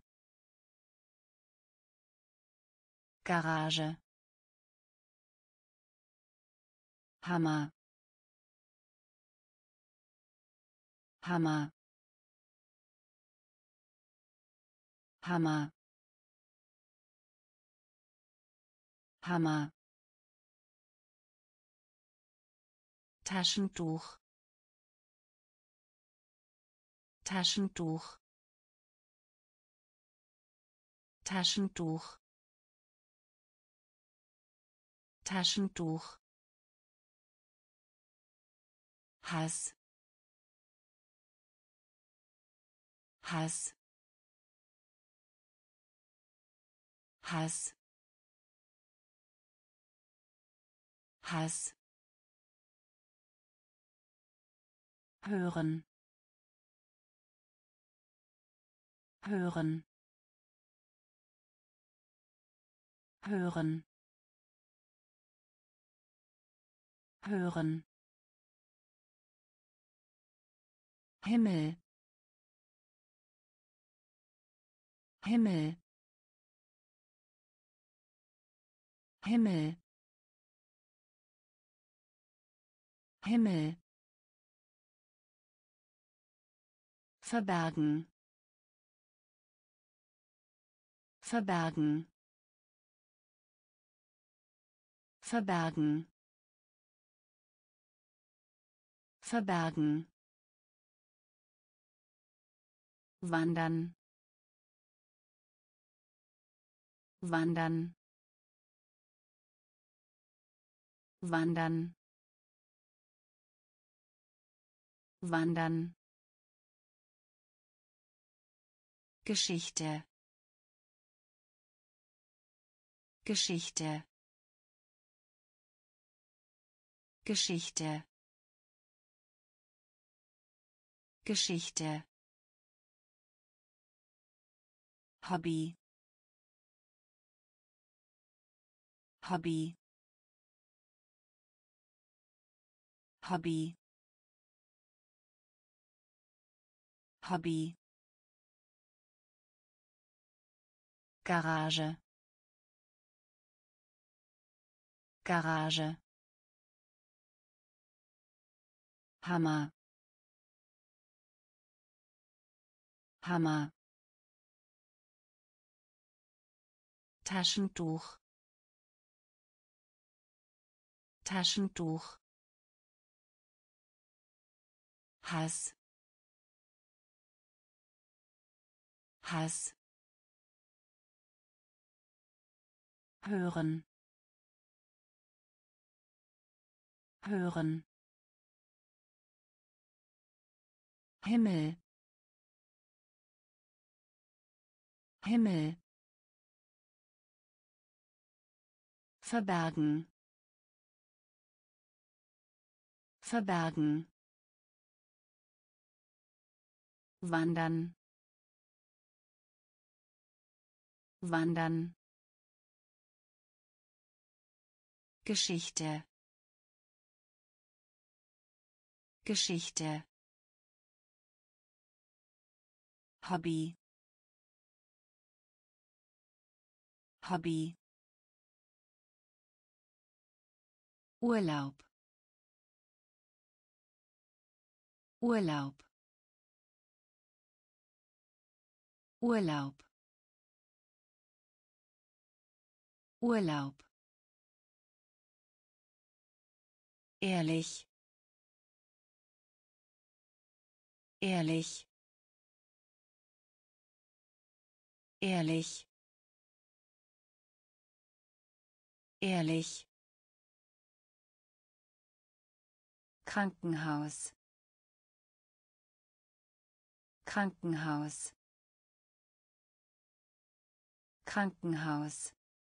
Garage, Hammer, Hammer, Hammer, Hammer, Taschentuch, Taschentuch, Taschentuch, Taschentuch, Hass, Hass, Hass, Hass, hören, hören, hören, hören, Himmel, Himmel, Himmel, Himmel, verbergen, verbergen, verbergen, verbergen, wandern, wandern, wandern, wandern, Geschichte, Geschichte, Geschichte, Geschichte, Hobby, Hobby, Hobby, Hobby, Garage, Garage, Hammer, Hammer, Taschentuch, Taschentuch, Hass, Hass, hören, hören, Himmel, Himmel, verbergen, verbergen, wandern, wandern, Geschichte, Geschichte, Hobby, Hobby, Urlaub, Urlaub, Urlaub, Urlaub, ehrlich, ehrlich, ehrlich, ehrlich, Krankenhaus, Krankenhaus, Krankenhaus,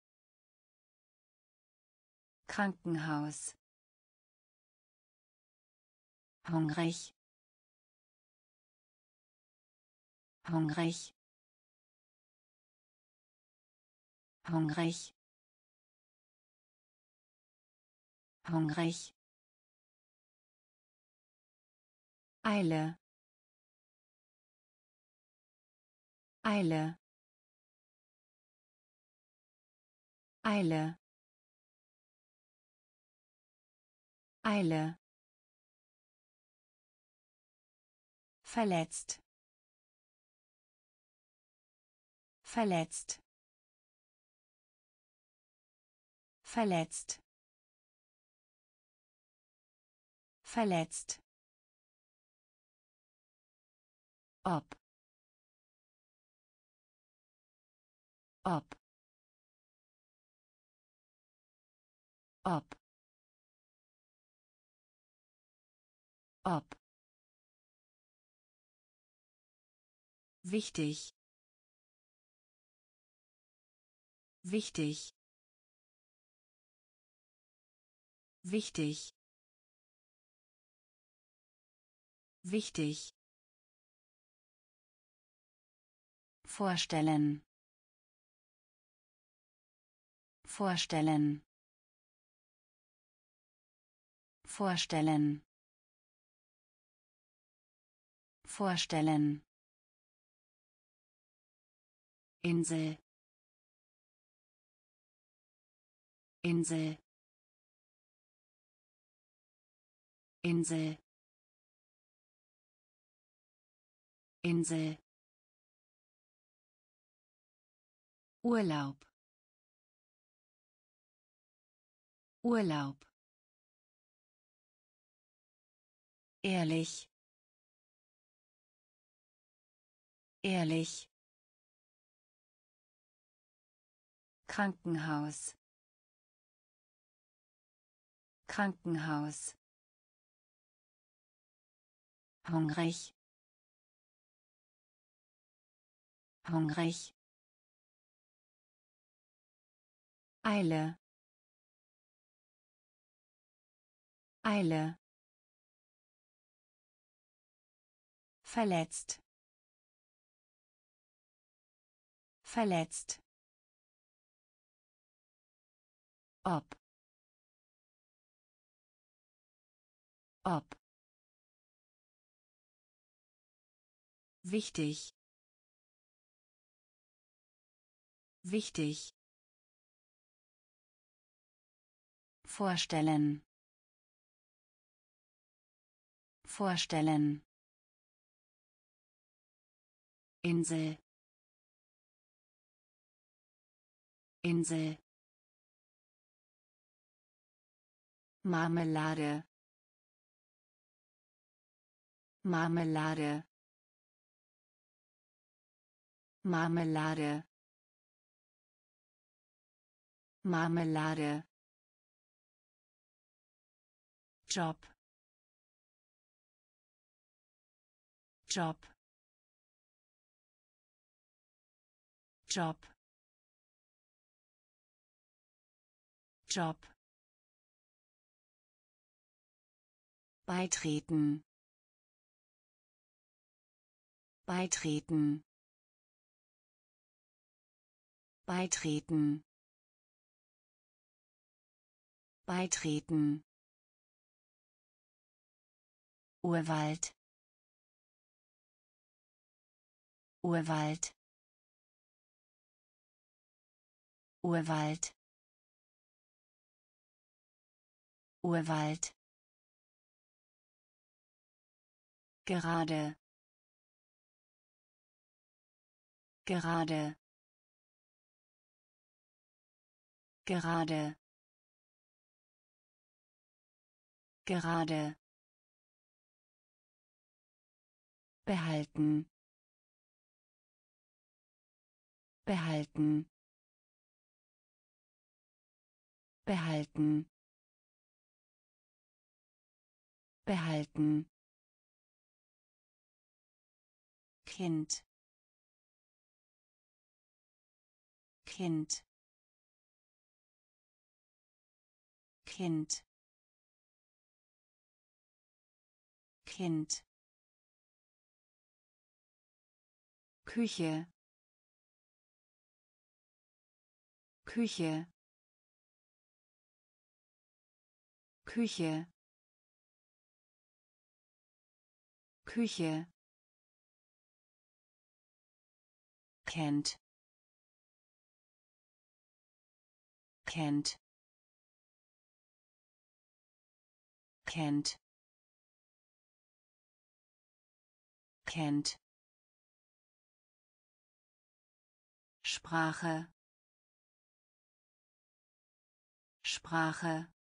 Krankenhaus, hungrig, hungrig, hungrig, hungrig, Eile, Eile, Eile, Eile, verletzt, verletzt, verletzt, verletzt, ob, ob, ob, ob, wichtig, wichtig, wichtig, wichtig, vorstellen, vorstellen, vorstellen, vorstellen, Insel, Insel, Insel, Insel, Urlaub, Urlaub, ehrlich, ehrlich, Krankenhaus, Krankenhaus, hungrig, hungrig, Eile, Eile, verletzt, verletzt, ob, ob, wichtig, wichtig, vorstellen, vorstellen, Insel, Insel, Marmelade, Marmelade, Marmelade, Marmelade, Job, Job, Job, Job, beitreten, beitreten, beitreten, beitreten, Urwald, Urwald, Urwald, Urwald, gerade, gerade, gerade, gerade, behalten, behalten, behalten, behalten, Kind, Kind, Kind, Kind, Küche, Küche, Küche, Küche, kennt, kennt, kennt, kennt, Sprache, Sprache,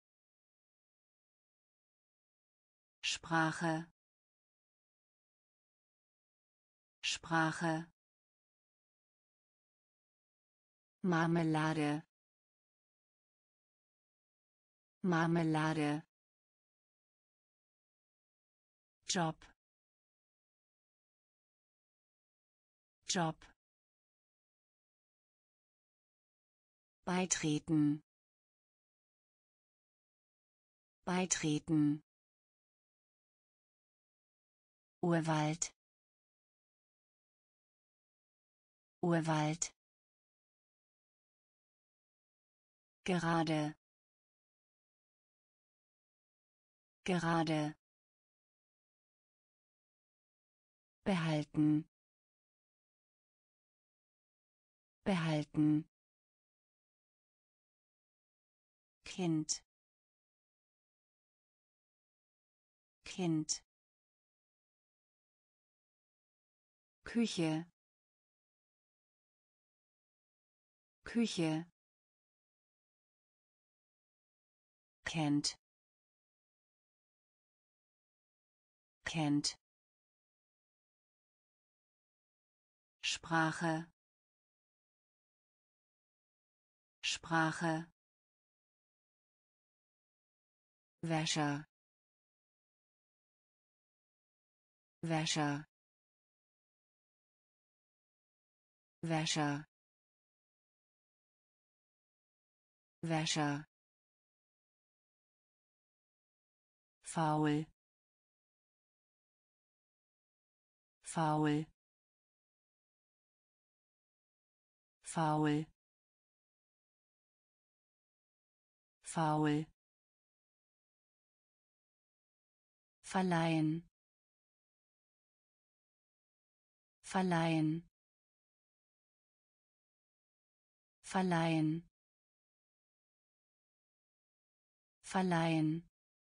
Sprache, Sprache, Marmelade, Marmelade, Job, Job, beitreten, beitreten, Urwald, Urwald, gerade, gerade, behalten, behalten, Kind, Kind, Küche, Küche, kennt, kennt, Sprache, Sprache, Wäscher, Wäscher, Wäscher, Wäscher, faul, faul, faul, faul, verleihen, verleihen, verleihen, verleihen,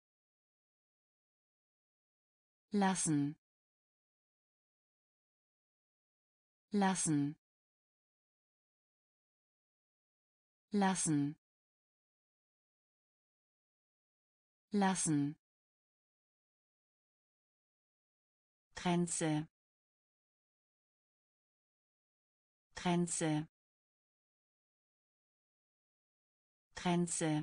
lassen, lassen, lassen, lassen, Grenze, Grenze, Grenze,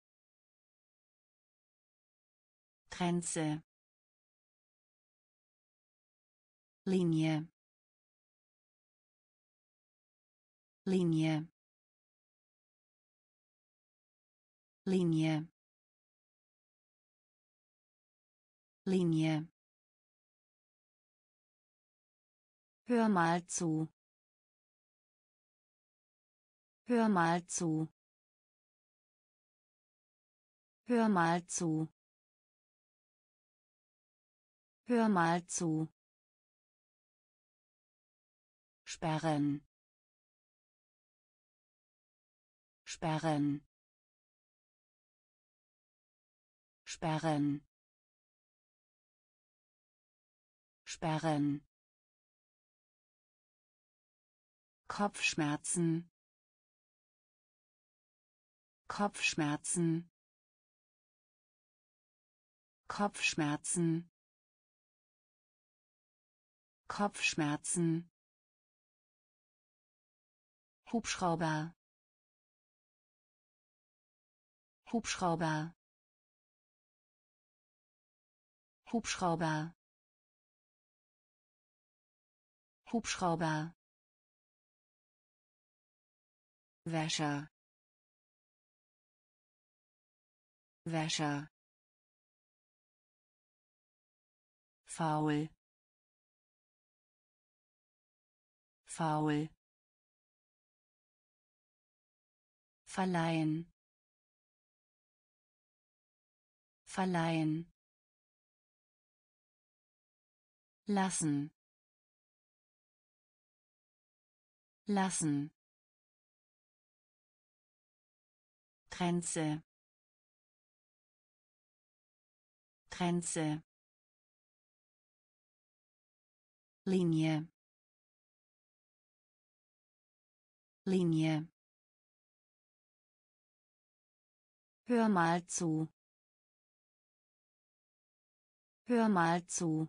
Grenze, Linie, Linie, Linie, Linie. Hör mal zu. Hör mal zu. Hör mal zu. Hör mal zu. Sperren. Sperren. Sperren. Sperren. Kopfschmerzen. Kopfschmerzen. Kopfschmerzen. Kopfschmerzen. Hubschrauber. Hubschrauber. Hubschrauber. Hubschrauber. Wäscher. Wäscher. Faul. Faul. Verleihen. Verleihen. Lassen. Lassen. Grenze. Grenze. Linie. Linie. Hör mal zu. Hör mal zu.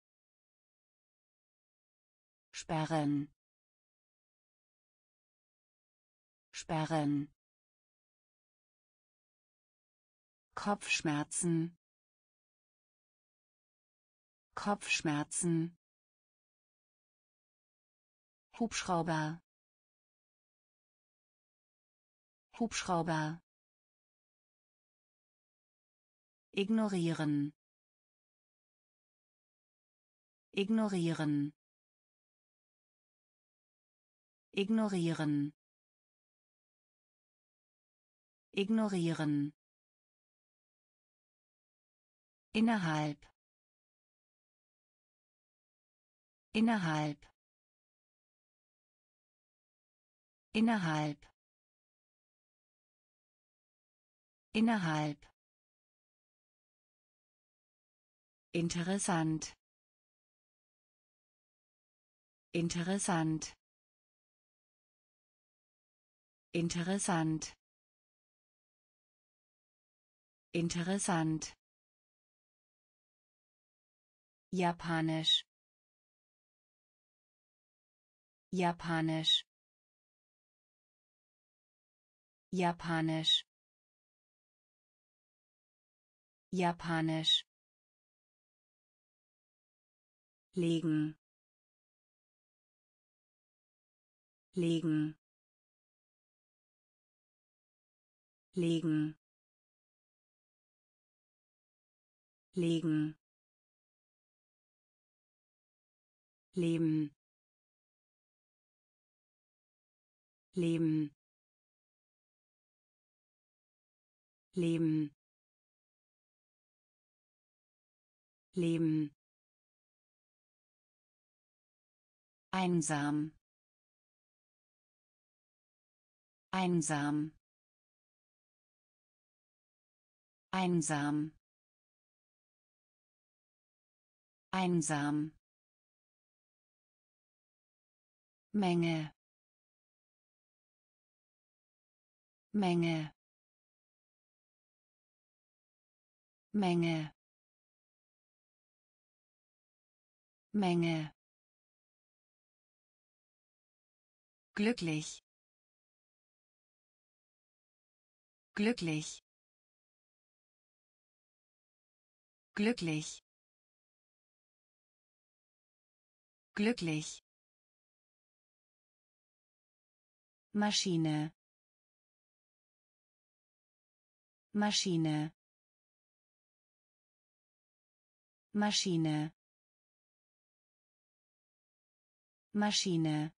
Sperren. Sperren. Kopfschmerzen. Kopfschmerzen. Hubschrauber. Hubschrauber. Ignorieren. Ignorieren. Ignorieren. Ignorieren. Innerhalb. Innerhalb. Innerhalb. Innerhalb. Interessant. Interessant. Interessant. Interessant. Japanisch. Japanisch. Japanisch. Japanisch. Legen. Legen. Legen. Legen. Leben. Leben. Leben. Leben. Einsam. Einsam. Einsam. Einsam. Menge. Menge. Menge. Menge. Glücklich. Glücklich. Glücklich. Glücklich. Maschine. Maschine. Maschine. Maschine.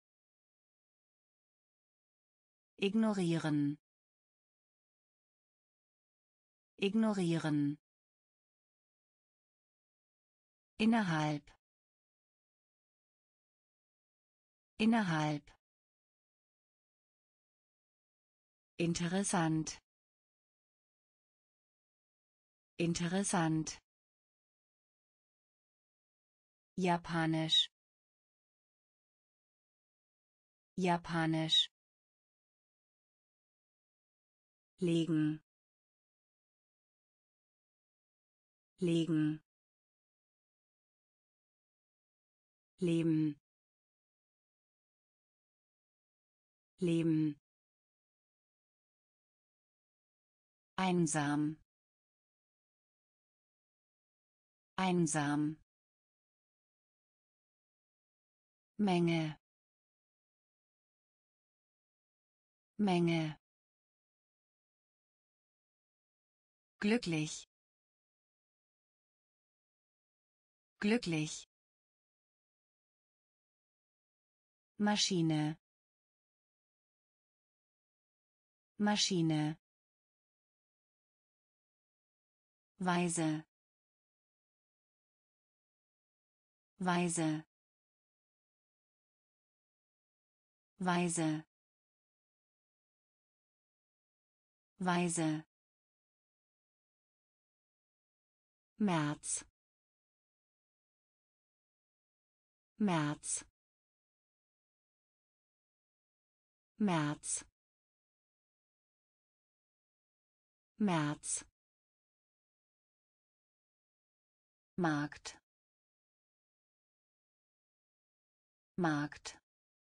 Ignorieren. Ignorieren. Innerhalb. Innerhalb. Interessant. Interessant. Japanisch. Japanisch. Legen. Legen. Leben. Leben. Einsam. Einsam. Menge. Menge. Glücklich. Glücklich. Maschine. Maschine. Weise. Weise. Weise. Weise. März. März. März. März. Markt. Markt.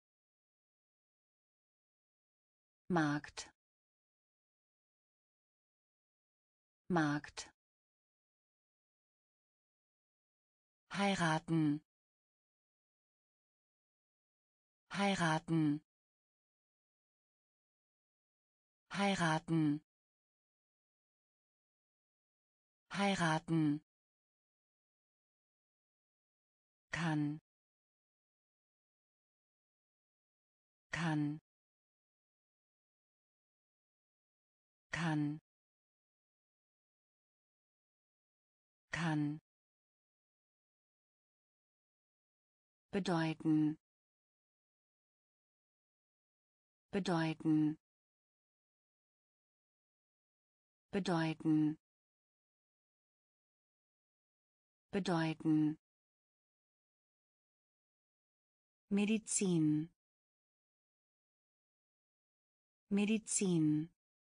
Markt. Markt. Heiraten. Heiraten. Heiraten. Heiraten. Kann. Kann. Kann. Kann. Bedeuten. Bedeuten. Bedeuten. Bedeuten. Medizin. Medizin.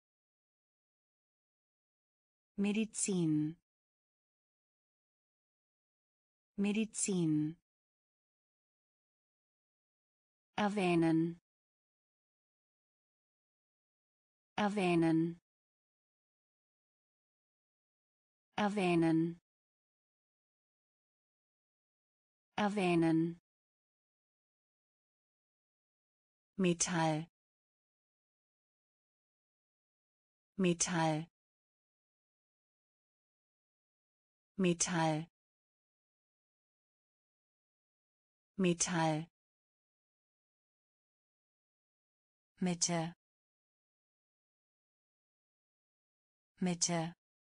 Medizin. Medizin. Erwähnen. Erwähnen. Erwähnen. Erwähnen. Metall. Metall. Metall. Metall. Mitte. Mitte.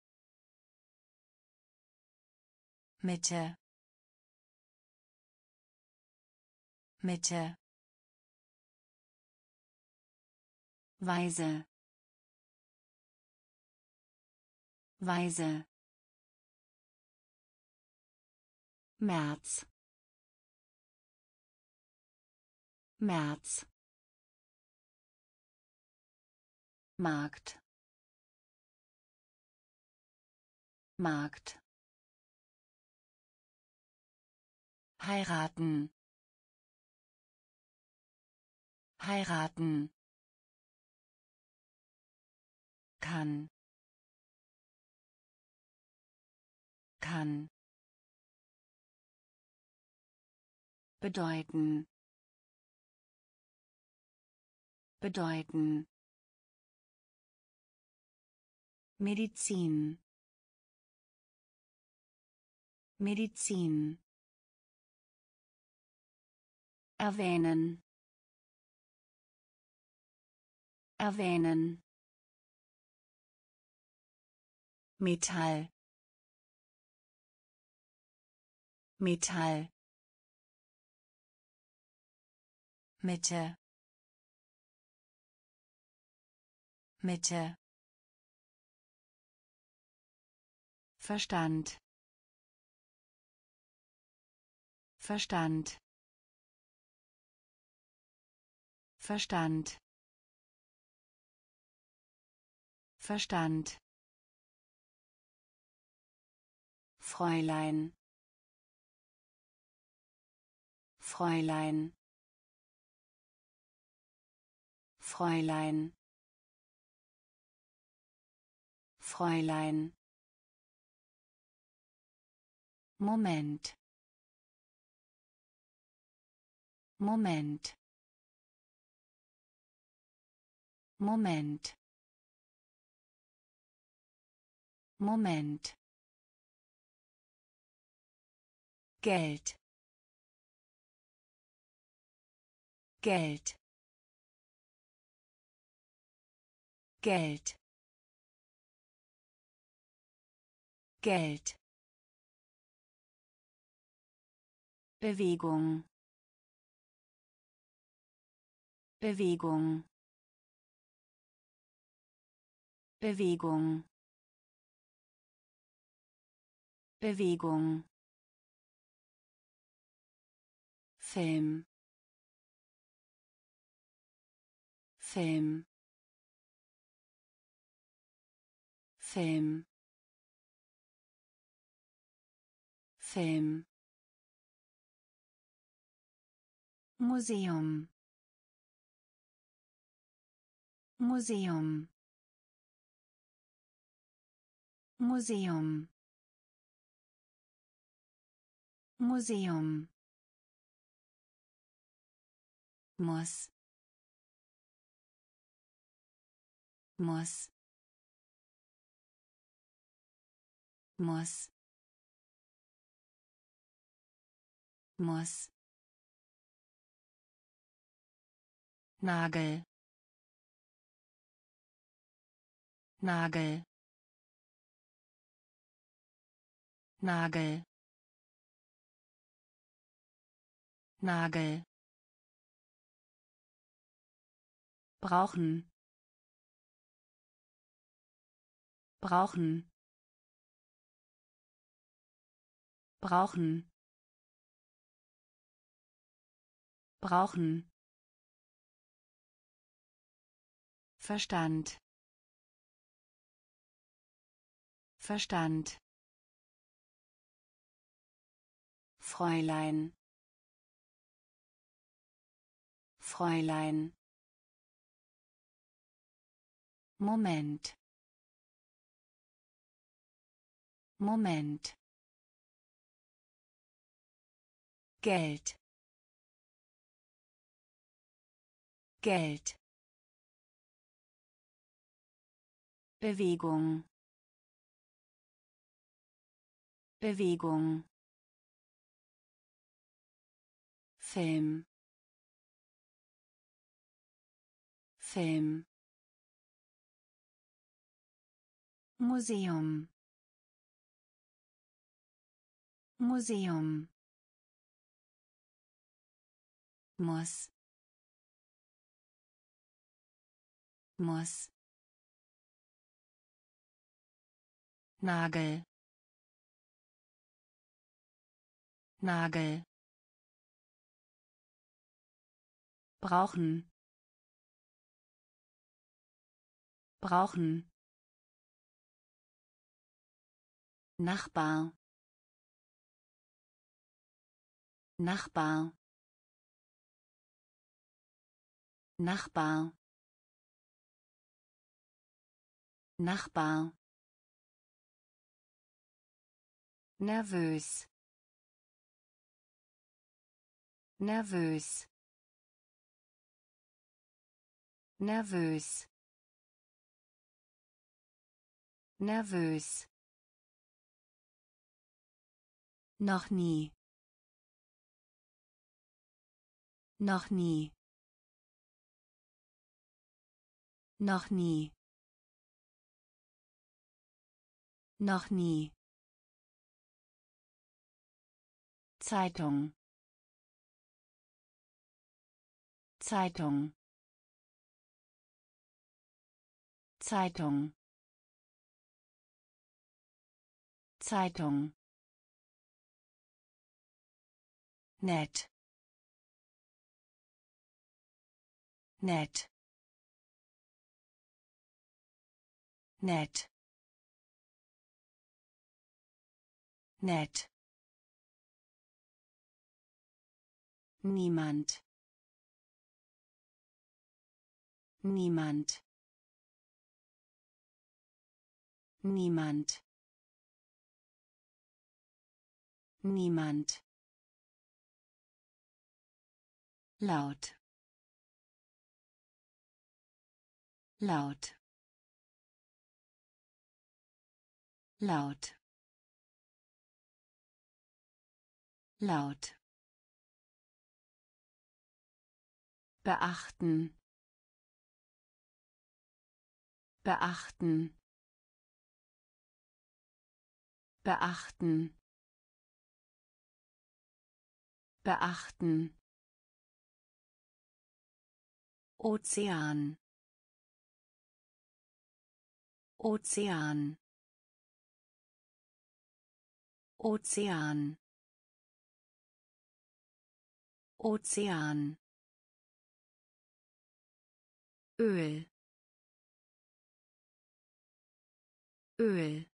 Mitte. Mitte. Weise. Weise. März. März. Markt. Markt. heiraten, heiraten, kann, kann, bedeuten, bedeuten, Medizin, Medizin, erwähnen, erwähnen, Metall, Metall, Mitte, Mitte, Verstand, Verstand, Verstand, Verstand, Fräulein, Fräulein, Fräulein, Fräulein, Moment, Moment, Moment, Moment, Geld, Geld, Geld, Geld, Bewegung, Bewegung, Bewegung, Bewegung, Film, Film, Film, Film, Museum, Museum, Museum, Museum, muss, muss, muss, muss, Nagel, Nagel, Nagel, Nagel, brauchen, brauchen, brauchen, brauchen, Verstand, Verstand, Fräulein, Fräulein, Moment, Moment, Geld, Geld, Bewegung, Bewegung, Film, Film, Museum, Museum, muss, muss, Nagel, Nagel, brauchen, brauchen, Nachbar, Nachbar, Nachbar, Nachbar, nervös, nervös, nervös, nervös, noch nie, noch nie, noch nie, noch nie, Zeitung, Zeitung, Zeitung, Zeitung, nett, nett, nett, nett, niemand, niemand, niemand, niemand, laut, laut, laut, laut, beachten, beachten, beachten, beachten, Ozean, Ozean, Ozean, Ozean, Öl, Öl,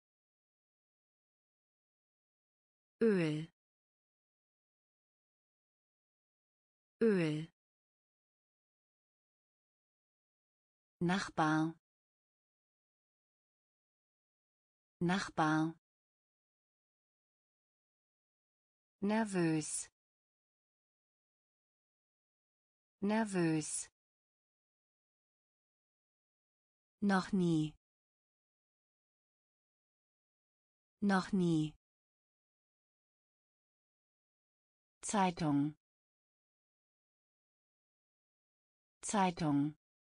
Öl, Öl, Nachbar, Nachbar, nervös, nervös, noch nie, noch nie, Zeitung, Zeitung,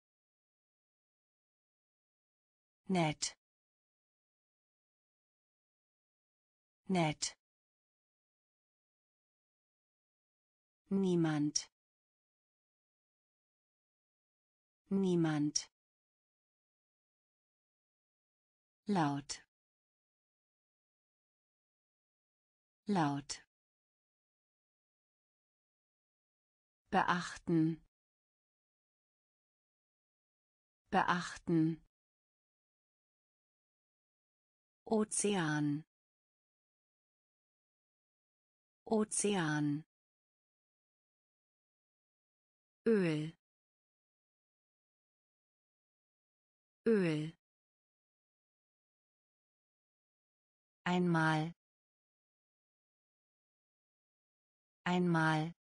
nett, nett, niemand, niemand, laut, laut, beachten, beachten, Ozean, Ozean, Öl, Öl, einmal, einmal,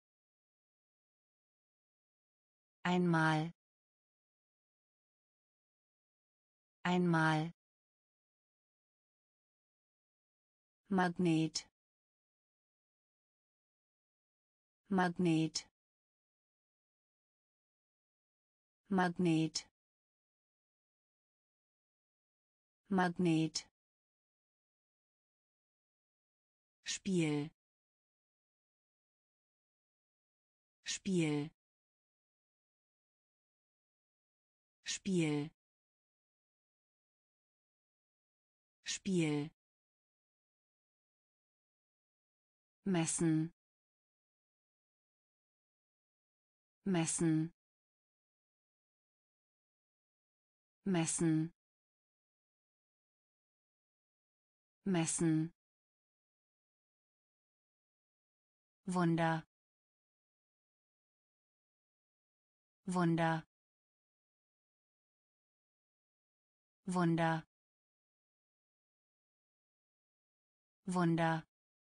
einmal, einmal, Magnet, Magnet, Magnet, Magnet, Spiel, Spiel, Spiel, Spiel, messen, messen, messen, messen, Wunder, Wunder, Wunder, Wunder.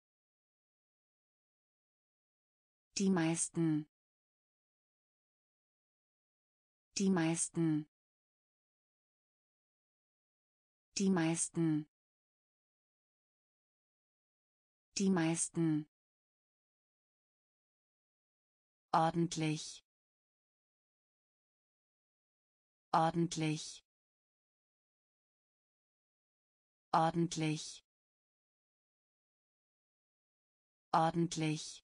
Die meisten. Die meisten. Die meisten. Die meisten. Ordentlich. Ordentlich. Ordentlich. Ordentlich.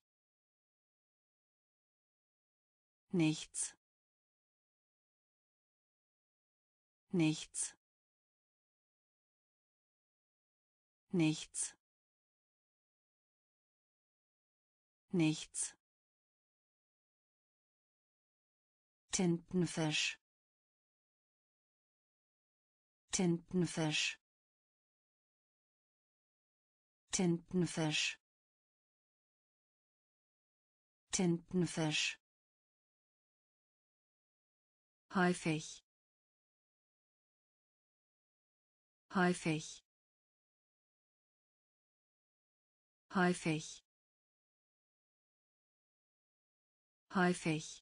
Nichts. Nichts. Nichts. Nichts. Tintenfisch. Tintenfisch. Tintenfisch. Tintenfisch. Häufig. Häufig. Häufig. Häufig.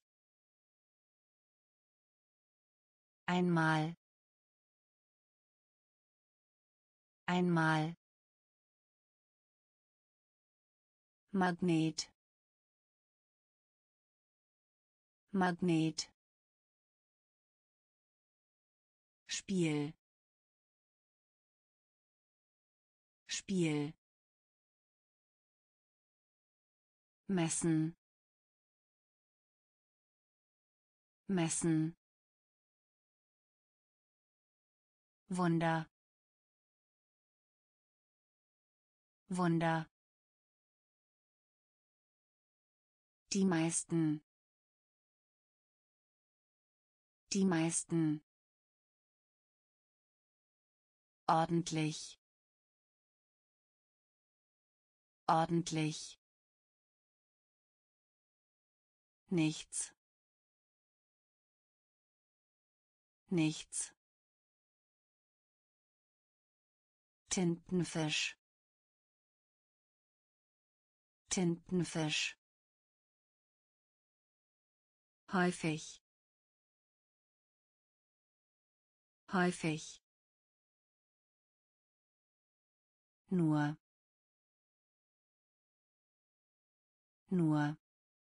Einmal. Einmal. Magnet. Magnet. Spiel. Spiel. Messen. Messen. Wunder. Wunder. Die meisten. Die meisten. Ordentlich. Ordentlich. Nichts. Nichts. Tintenfisch. Tintenfisch. Häufig. Häufig. Nur. Nur.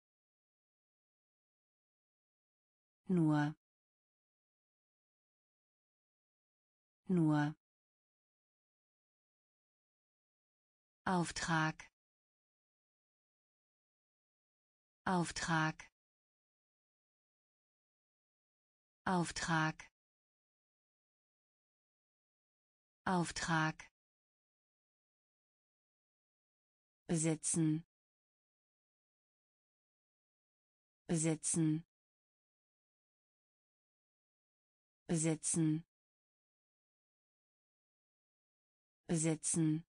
Nur. Nur. Auftrag. Auftrag. Auftrag. Auftrag. Besitzen. Besitzen. Besitzen. Besitzen.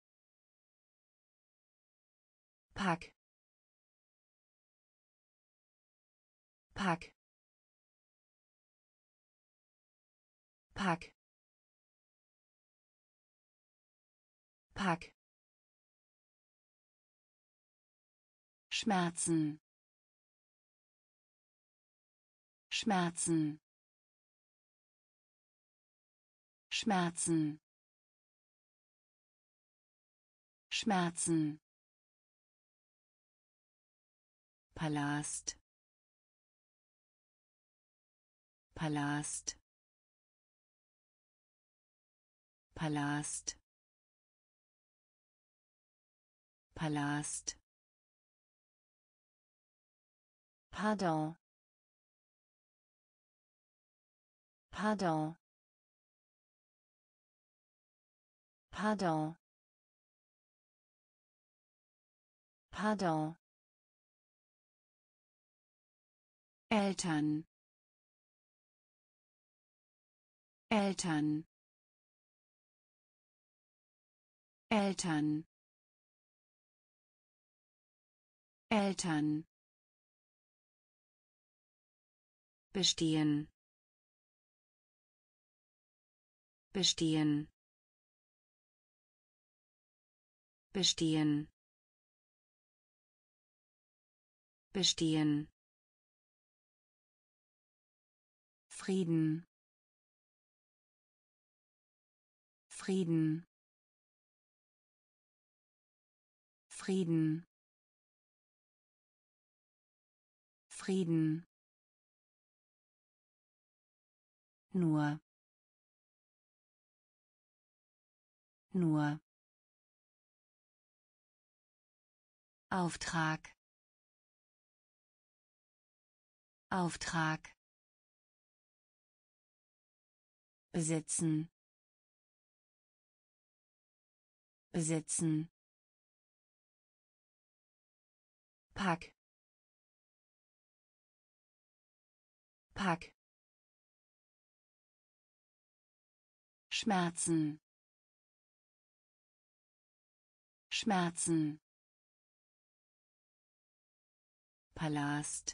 Pack. Pack. Pack. Pack. Schmerzen. Schmerzen. Schmerzen. Schmerzen. Palast. Palast. Palast. Palast. Pardon. Pardon. Pardon. Pardon. Eltern. Eltern. Eltern. Eltern. Bestehen. Bestehen. Bestehen. Bestehen. Frieden. Frieden. Frieden. Frieden. Nur. Nur. Auftrag. Auftrag. Besitzen. Besitzen. Pack. Pack. Schmerzen. Schmerzen. Palast.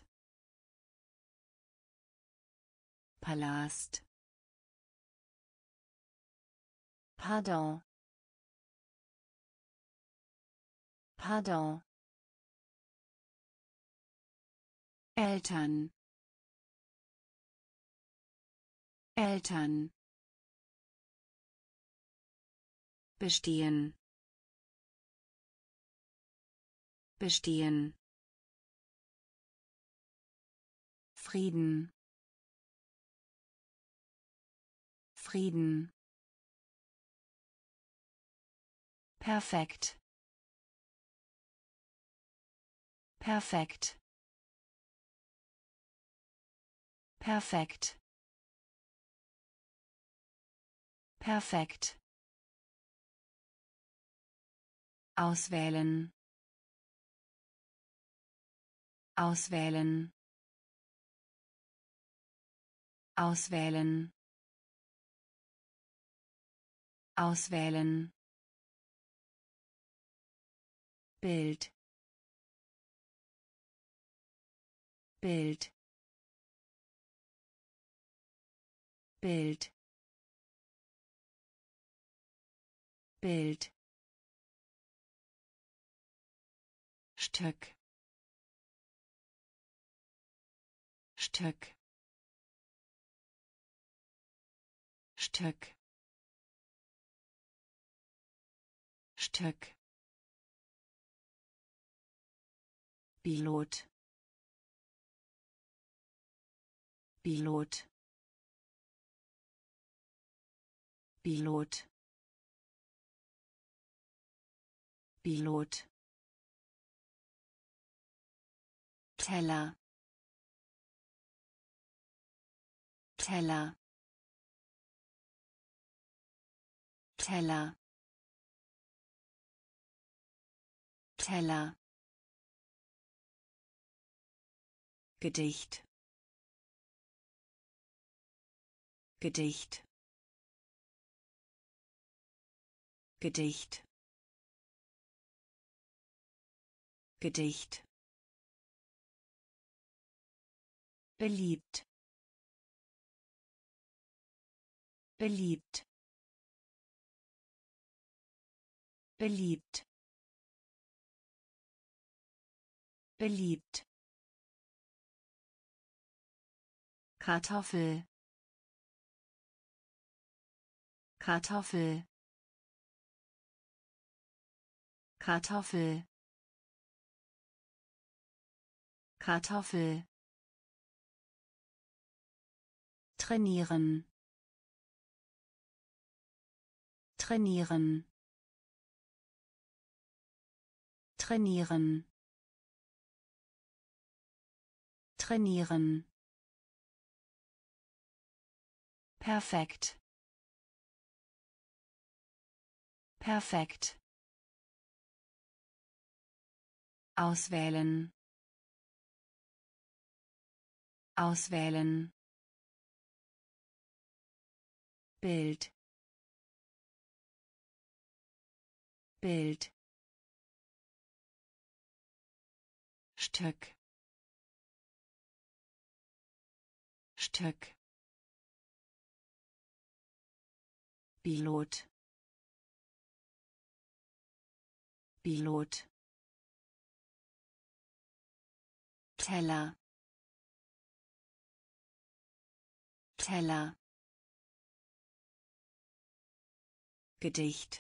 Palast. Pardon. Pardon. Eltern. Eltern. Bestehen. Bestehen. Frieden. Frieden. Perfekt. Perfekt. Perfekt. Perfekt. Auswählen. Auswählen. Auswählen. Auswählen. Bild. Bild. Bild. Bild. Stück. Stück. Stück. Stück. Pilot. Pilot. Pilot. Pilot. Teller. Teller. Teller. Teller. Gedicht. Gedicht. Gedicht. Gedicht. Beliebt. Beliebt. Beliebt. Beliebt. Kartoffel. Kartoffel. Kartoffel. Kartoffel. Trainieren. Trainieren. Trainieren. Trainieren. Perfekt. Perfekt. Auswählen. Auswählen. Bild. Bild. Stück, Stück, Pilot, Pilot, Teller, Teller, Gedicht,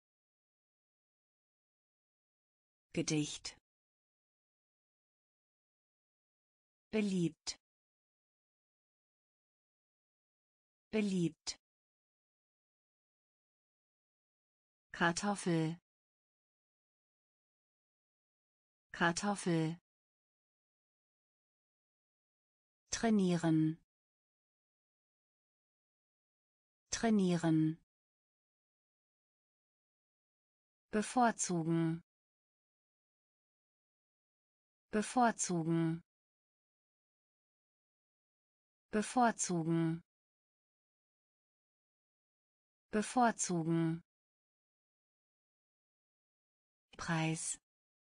Gedicht, beliebt, beliebt, Kartoffel, Kartoffel, trainieren, trainieren, bevorzugen, bevorzugen, bevorzugen, bevorzugen, Preis,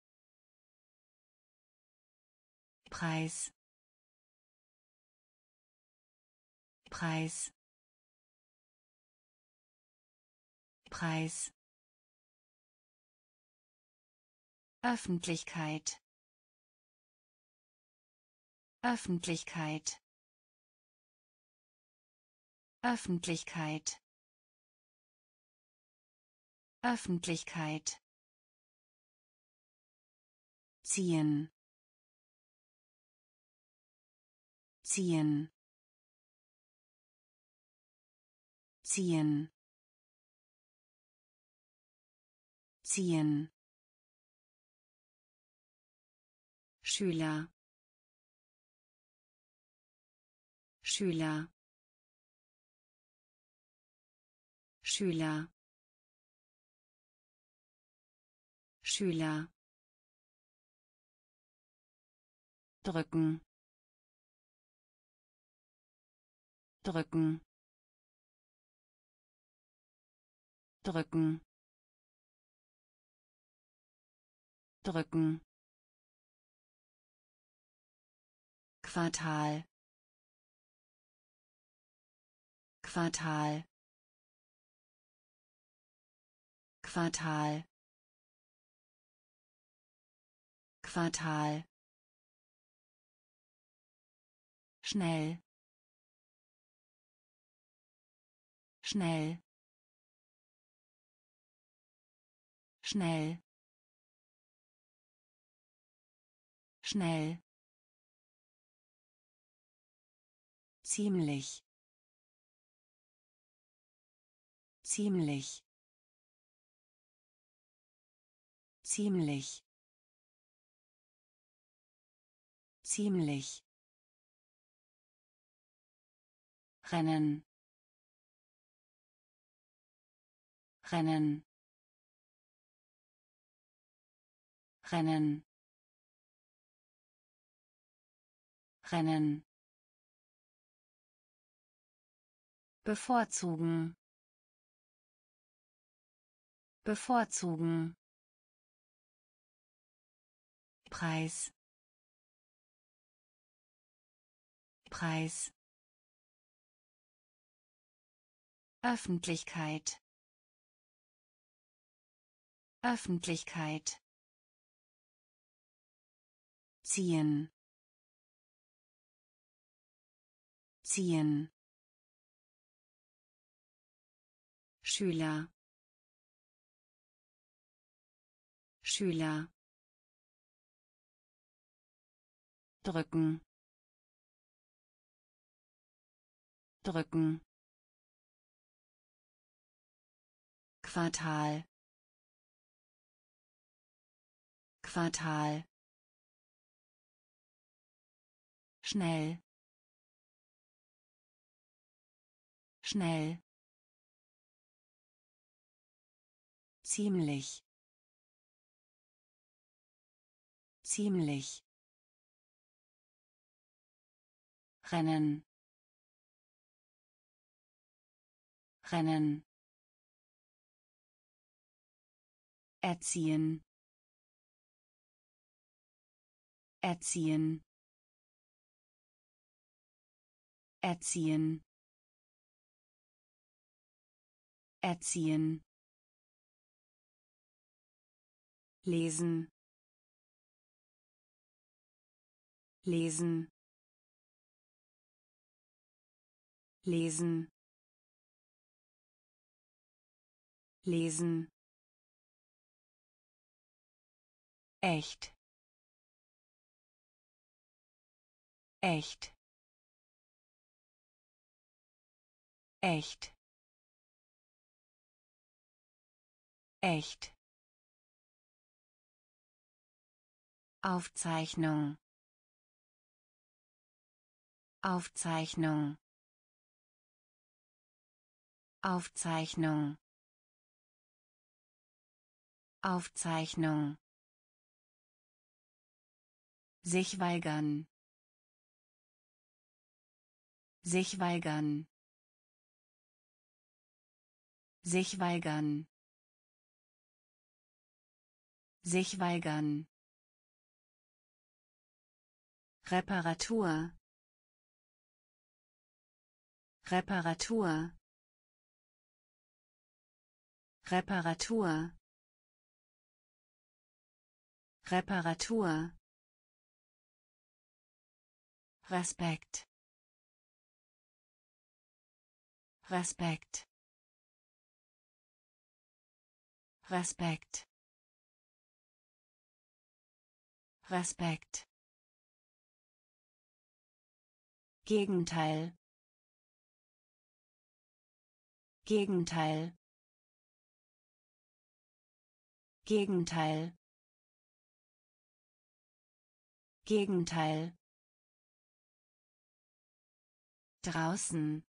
Preis, Preis, Preis, Öffentlichkeit, Öffentlichkeit, Öffentlichkeit, Öffentlichkeit, ziehen, ziehen, ziehen, ziehen, Schüler, Schüler, Schüler, Schüler, drücken, drücken, drücken, drücken, Quartal, Quartal, Quartal, Quartal, schnell, schnell, schnell, schnell, ziemlich, ziemlich, ziemlich, ziemlich, rennen, rennen, rennen, rennen, bevorzugen, bevorzugen, Preis, Preis, Öffentlichkeit, Öffentlichkeit, ziehen, ziehen, Schüler, Schüler, drücken, drücken, Quartal, Quartal, schnell, schnell, ziemlich, ziemlich, rennen, rennen, erziehen, erziehen, erziehen, erziehen, lesen, lesen, lesen, lesen, echt, echt, echt, echt, Aufzeichnung, Aufzeichnung, Aufzeichnung, Aufzeichnung, sich weigern, sich weigern, sich weigern, sich weigern, Reparatur, Reparatur, Reparatur, Reparatur, Respekt, Respekt, Respekt, Respekt, Gegenteil, Gegenteil, Gegenteil, Gegenteil, draußen,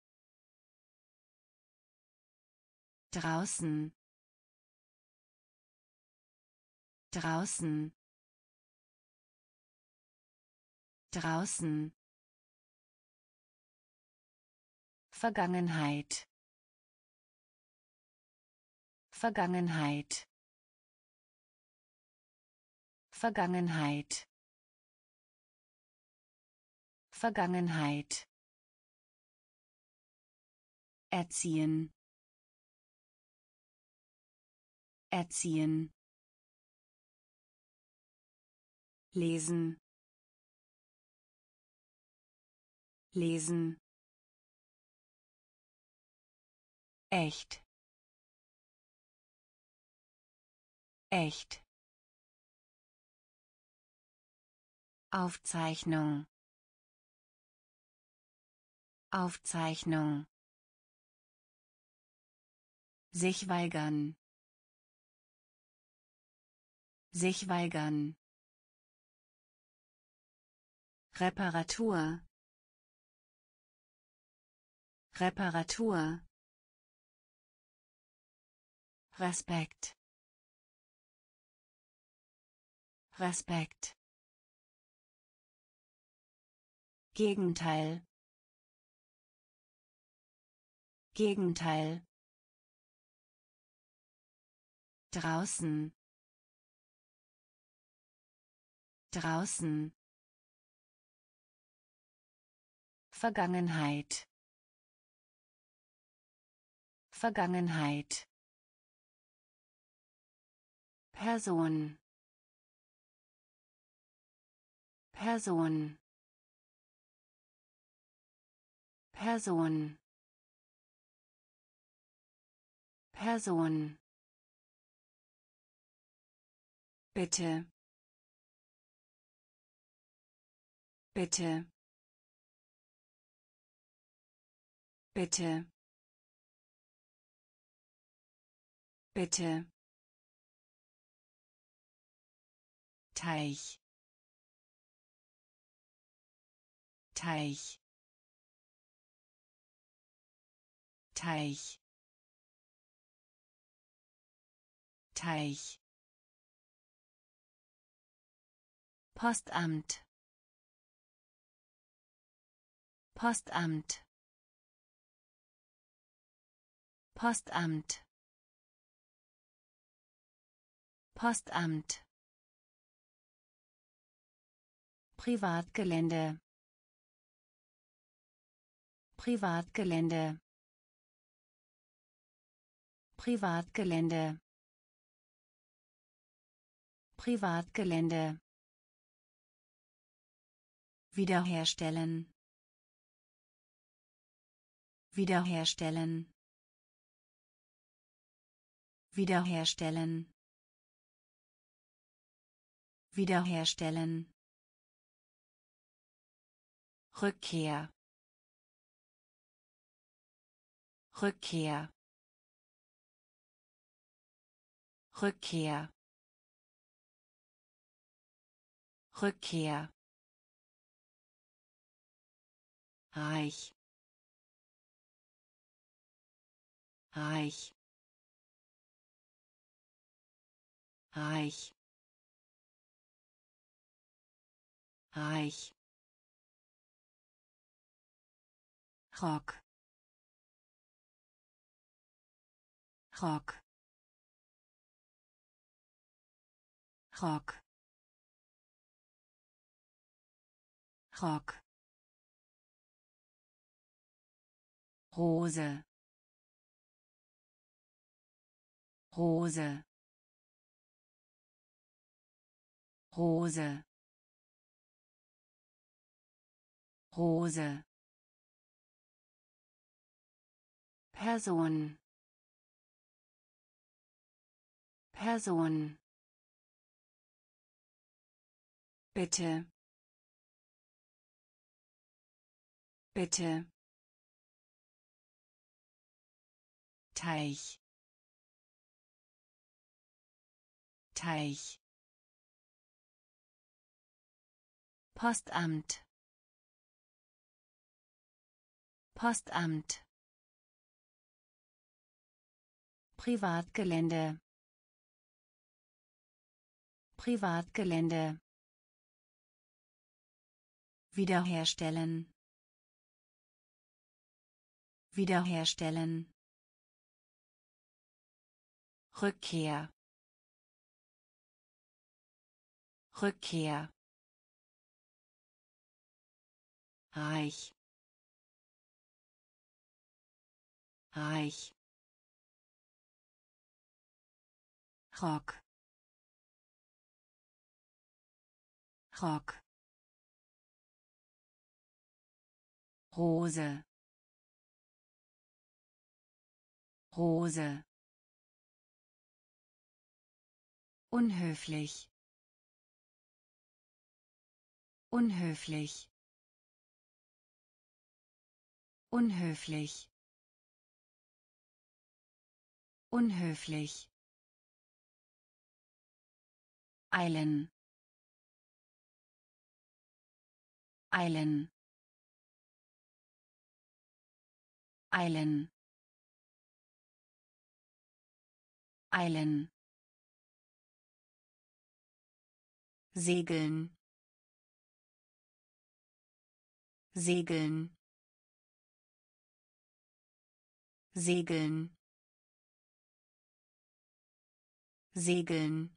draußen, draußen, draußen, Vergangenheit, Vergangenheit, Vergangenheit, Vergangenheit, erziehen, erziehen, lesen, lesen, echt, echt, Aufzeichnung, Aufzeichnung, sich weigern, sich weigern, Reparatur, Reparatur, Respekt, Respekt, Gegenteil, Gegenteil, draußen, draußen, Vergangenheit, Vergangenheit, Person, Person, Person, Person, bitte, bitte, bitte, bitte, Teich, Teich, Teich, Teich, Postamt, Postamt, Postamt, Postamt, Privatgelände, Privatgelände, Privatgelände, Privatgelände, wiederherstellen, wiederherstellen, wiederherstellen, wiederherstellen, Rückkehr, Rückkehr, Rückkehr, Rückkehr, reich, reich, reich, reich, Rock, Rock, Rock, Rock, Rose, Rose, Rose, Rose, Person, Person, bitte, bitte, Teich, Teich, Postamt, Postamt, Privatgelände, Privatgelände, wiederherstellen, wiederherstellen, Rückkehr, Rückkehr, reich, reich, Rock, Rock, Rose, Rose, unhöflich, unhöflich, unhöflich, unhöflich, eilen, eilen, eilen, eilen, segeln, segeln, segeln, segeln,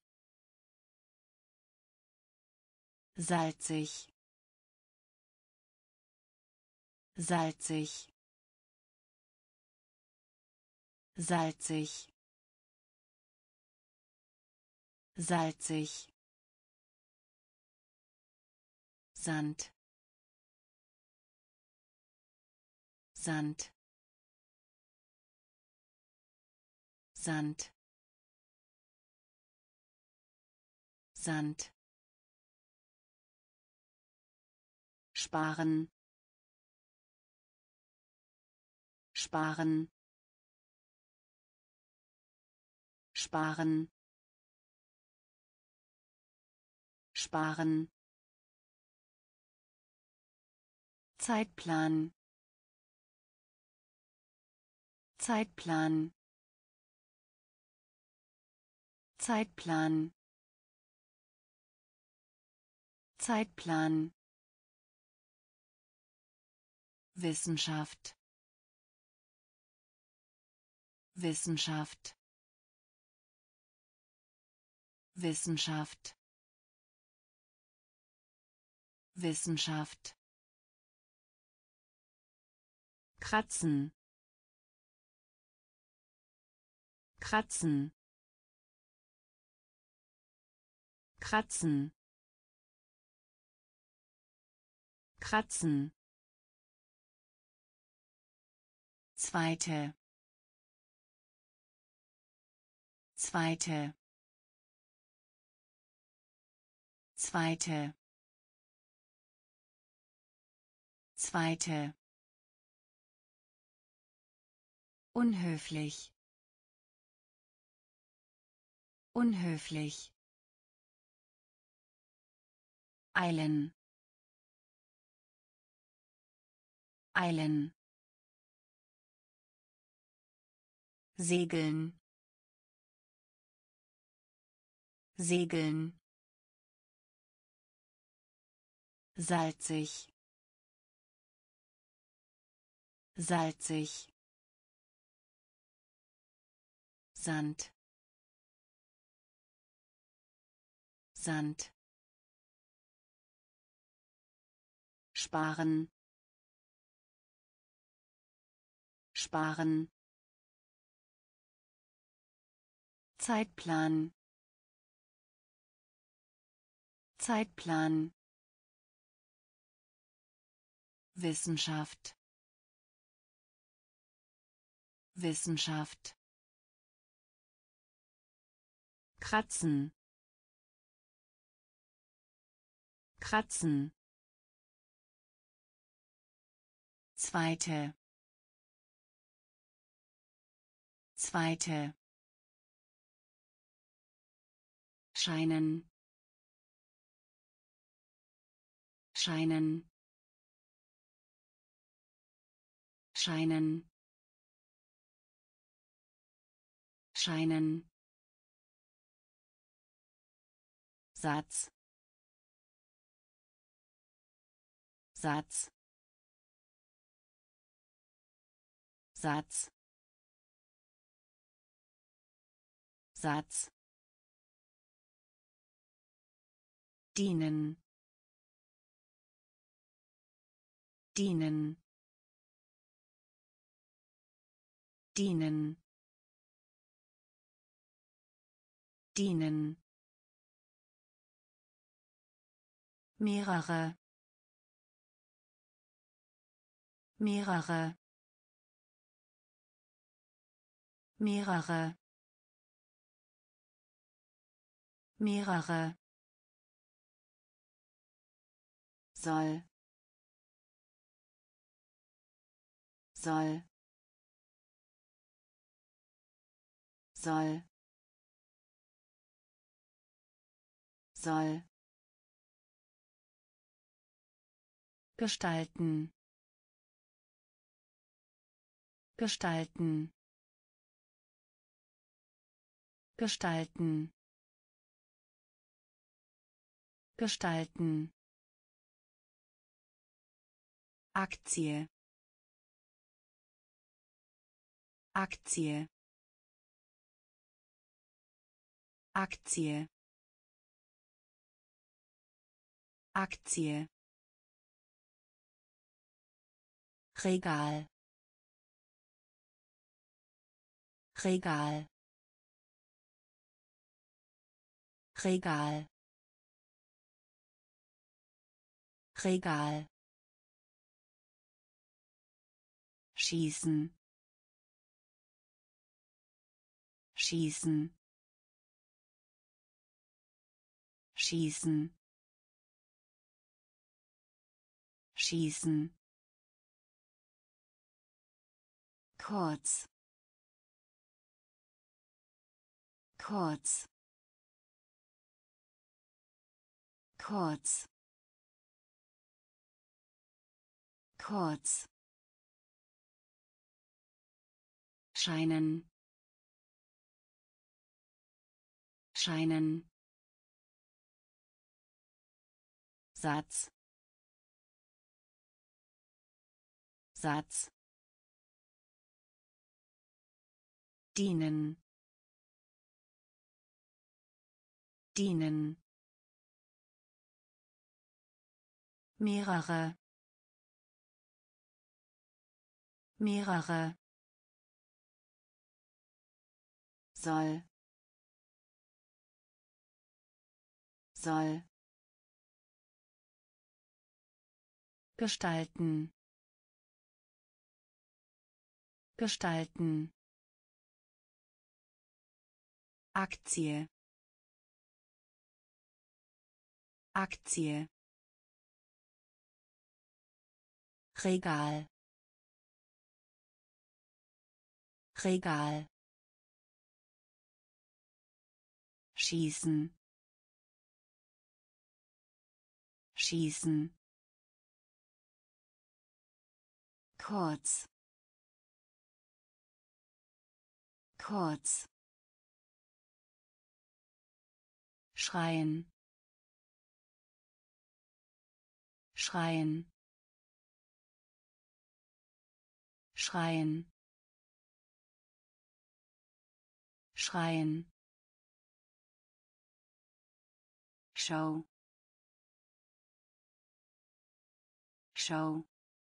salzig, salzig, salzig, salzig, Sand, Sand, Sand, Sand, sparen, sparen, sparen, sparen, Zeitplan, Zeitplan, Zeitplan, Zeitplan, Wissenschaft, Wissenschaft, Wissenschaft, Wissenschaft. kratzen, kratzen, kratzen, kratzen, Zweite. Zweite. Zweite. Zweite. Unhöflich. Unhöflich. Eilen. Eilen. Segeln. Segeln. Salzig. Salzig. Sand. Sand. Sparen. Sparen. Zeitplan. Zeitplan. Wissenschaft. Wissenschaft. kratzen, kratzen, Zweite. Zweite. Scheinen. Scheinen. Scheinen. Scheinen. Satz. Satz. Satz. Satz. Dienen. Dienen. Dienen. Dienen. Mehrere. Mehrere. Mehrere. Mehrere. Soll. Soll. Soll. Soll. Gestalten. Gestalten. Gestalten. Gestalten. Aktie. Aktie. Aktie. Aktie. Regal. Regal. Regal. Regal. Schießen. Schießen. Schießen. Schießen. Kurz. Kurz. Kurz. Kurz. Scheinen. Scheinen. Satz. Satz. Dienen. Dienen. mehrere mehrere soll gestalten gestalten Aktie Aktie Regal Regal schießen schießen kurz kurz schreien schreien schreien schreien Show Show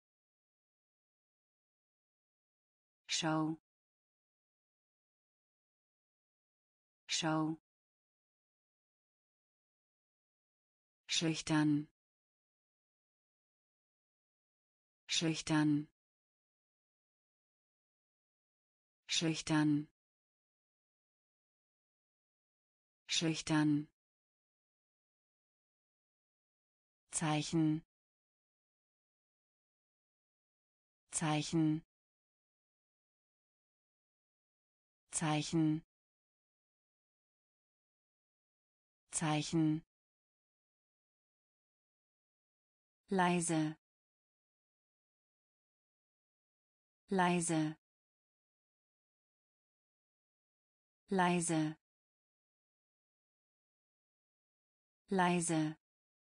Show Show schüchtern schüchtern schüchtern schüchtern Zeichen Zeichen Zeichen Zeichen leise leise leise leise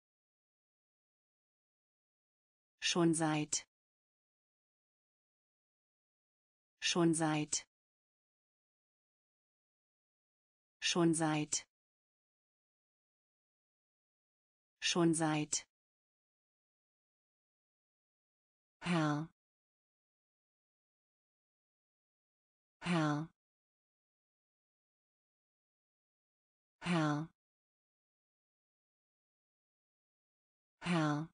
schon seit schon seit schon seit schon seit Herr Herr Herr Herr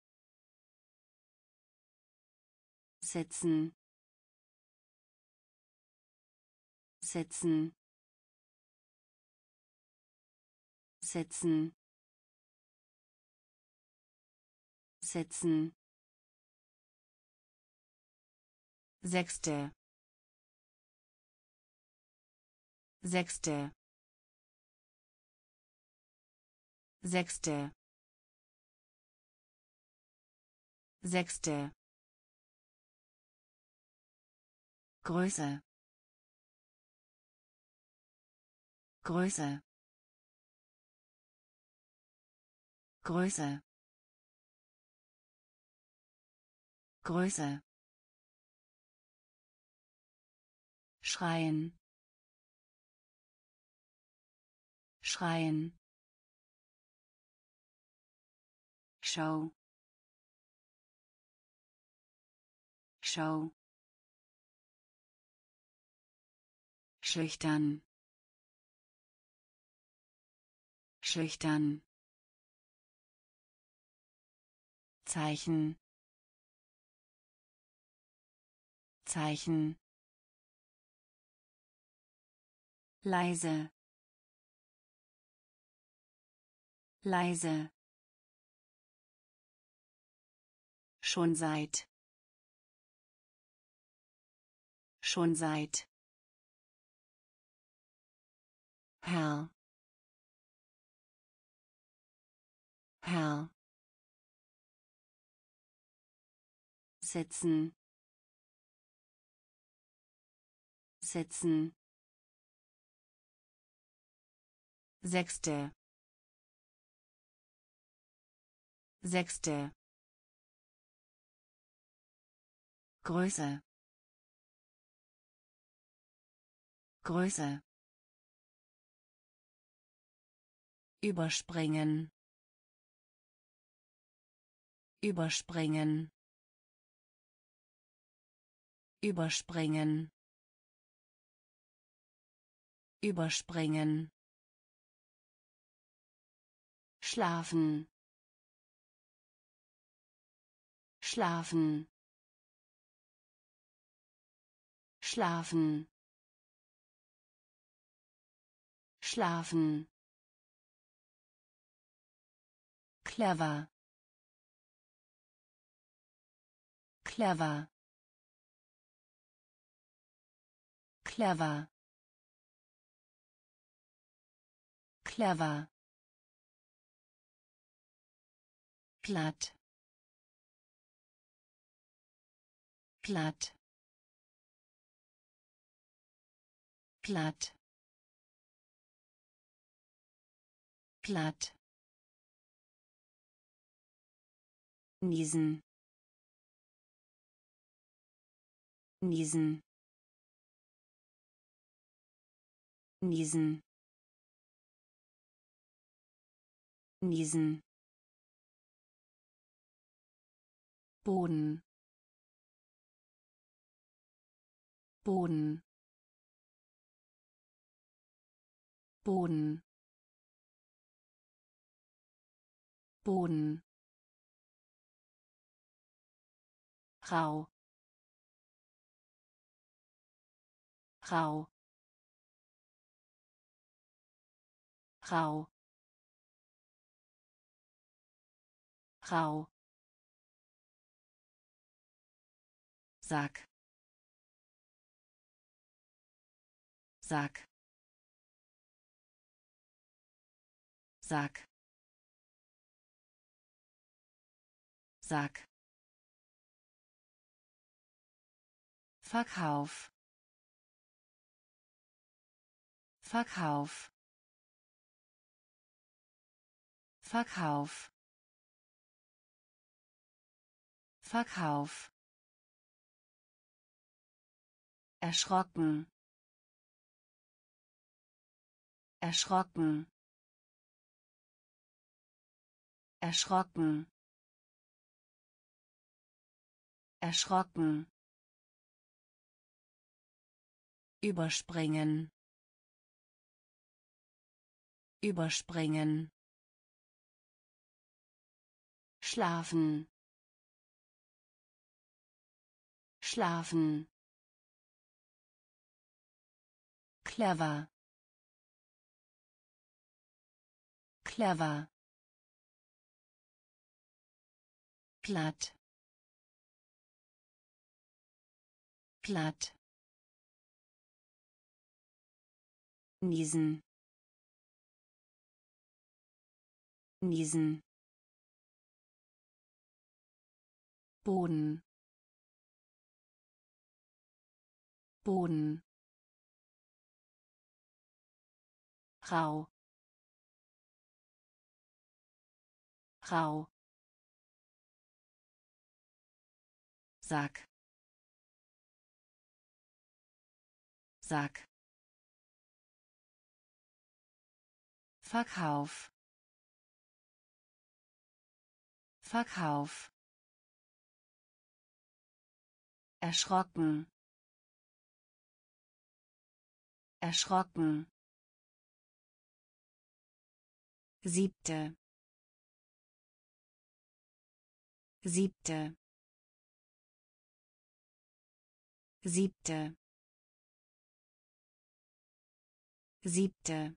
setzen setzen setzen setzen Sechste Sechste Sechste Sechste Größe Größe Größe Größe schreien schreien Show Show schüchtern schüchtern Zeichen Zeichen leise leise schon seit Herr Herr setzen setzen Sechste Sechste Größe Größe überspringen Überspringen. Überspringen. Überspringen. Schlafen. Schlafen. Schlafen. Schlafen. Clever. Clever. Clever. Clever. Platt. Platt. Platt. Platt. Niesen. Niesen. Niesen. Niesen. Boden. Boden. Boden. Boden. Rau. Rau. Rau. Rau. Sack. Sack. Sack. Sack. Verkauf. Verkauf. Verkauf. Verkauf. Erschrocken. Erschrocken. Erschrocken. Erschrocken. Überspringen. Überspringen. Schlafen. Schlafen. Clever. Clever. Platt. Platt. Niesen. Niesen. Boden. Boden. Rau. Rau. Sack. Sack. Verkauf. Verkauf. Erschrocken. Erschrocken. Siebte. Siebte. Siebte. Siebte.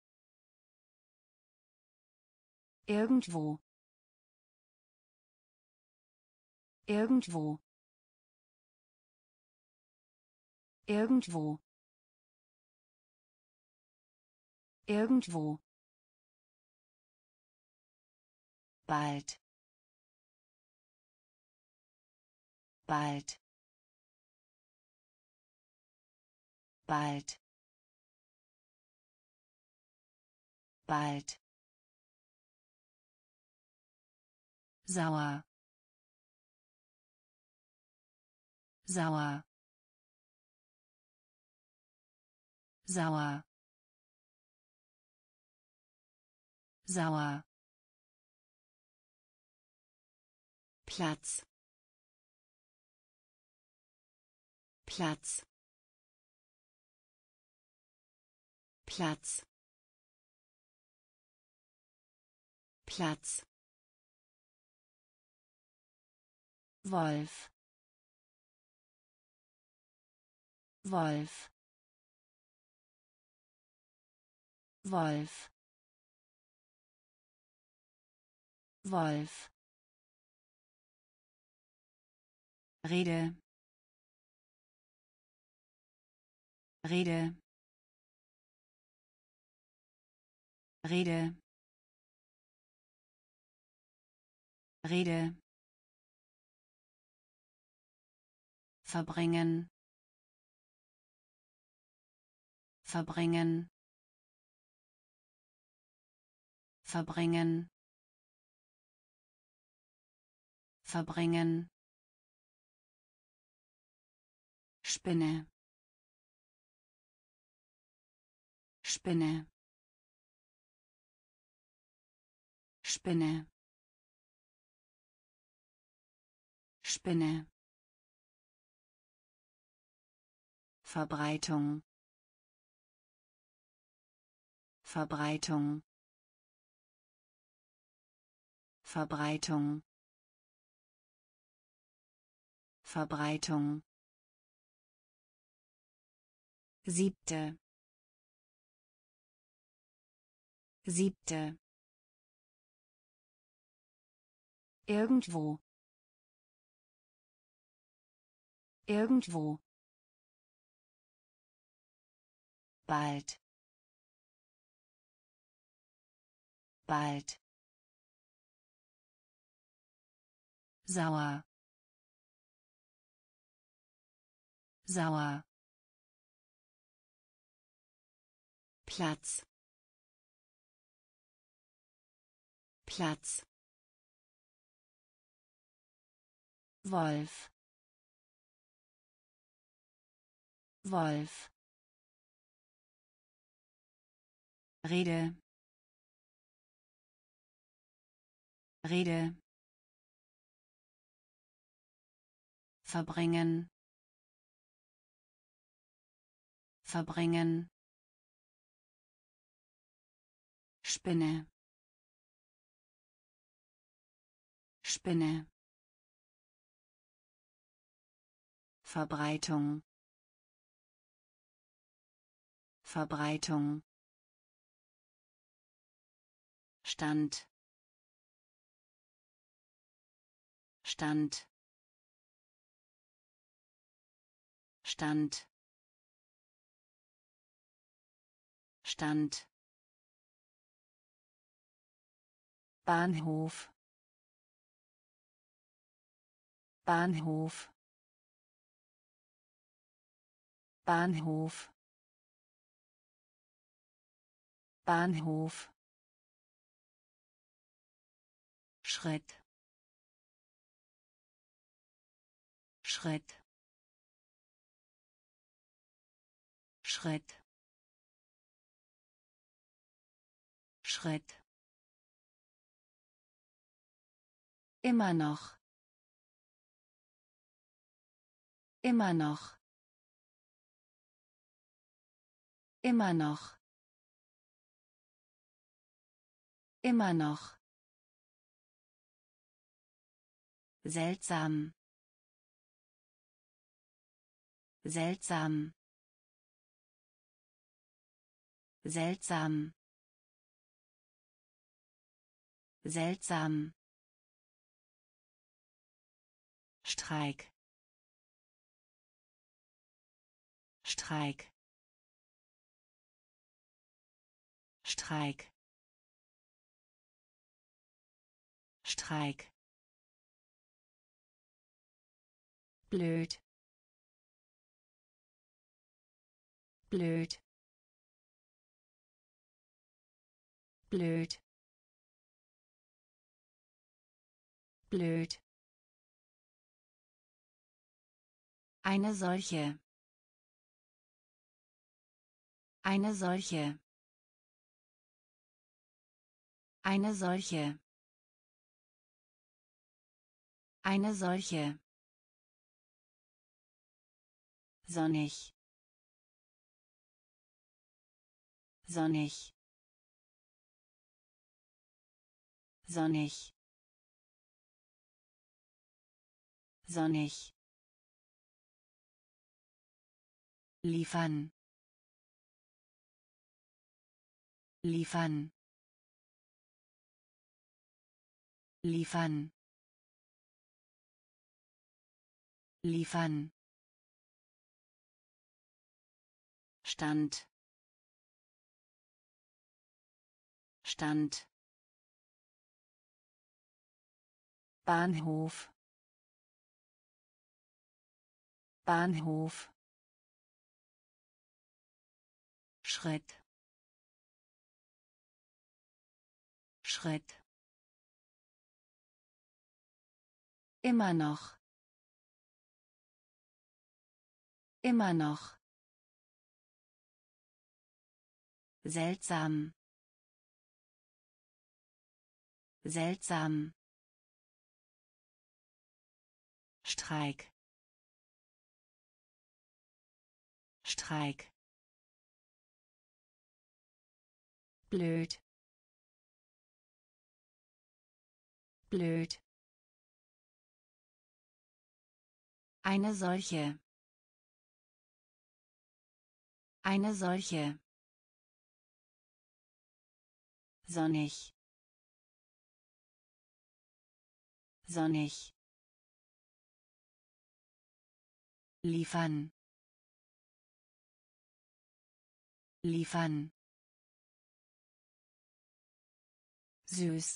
Irgendwo. Irgendwo. Irgendwo. Irgendwo. Bald. Bald. Bald. Bald. Sauer. Sauer. Sauer. Sauer. Platz, Platz, Platz, Platz, Wolf, Wolf, Wolf, Wolf, Rede, Rede, Rede, Rede, verbringen, verbringen, verbringen, verbringen, Spinne, Spinne, Spinne, Spinne, Verbreitung, Verbreitung, Verbreitung, Verbreitung, siebte, siebte, irgendwo, irgendwo, bald, bald, sauer, sauer, Platz, Platz, Wolf, Wolf, Rede, Rede, verbringen, verbringen, Spinne, Spinne, Verbreitung, Verbreitung, Stand, Stand, Stand, Stand, Bahnhof, Bahnhof, Bahnhof, Bahnhof, Schritt, Schritt, Schritt, Schritt, immer noch, immer noch, immer noch, immer noch, seltsam, seltsam, seltsam, seltsam, Streik, Streik, Streik, Streik, blöd, blöd, blöd, blöd, eine solche, eine solche, eine solche, Eine solche. Sonnig. Sonnig. Sonnig. Sonnig. Liefern. Liefern. Liefern. Liefern. Stand. Stand. Bahnhof. Bahnhof. Schritt. Schritt. Immer noch. Immer noch. Seltsam. Seltsam. Streik. Streik. Blöd. Blöd. Eine solche. Eine solche. Sonnig. Sonnig. Liefern. Liefern. Süß.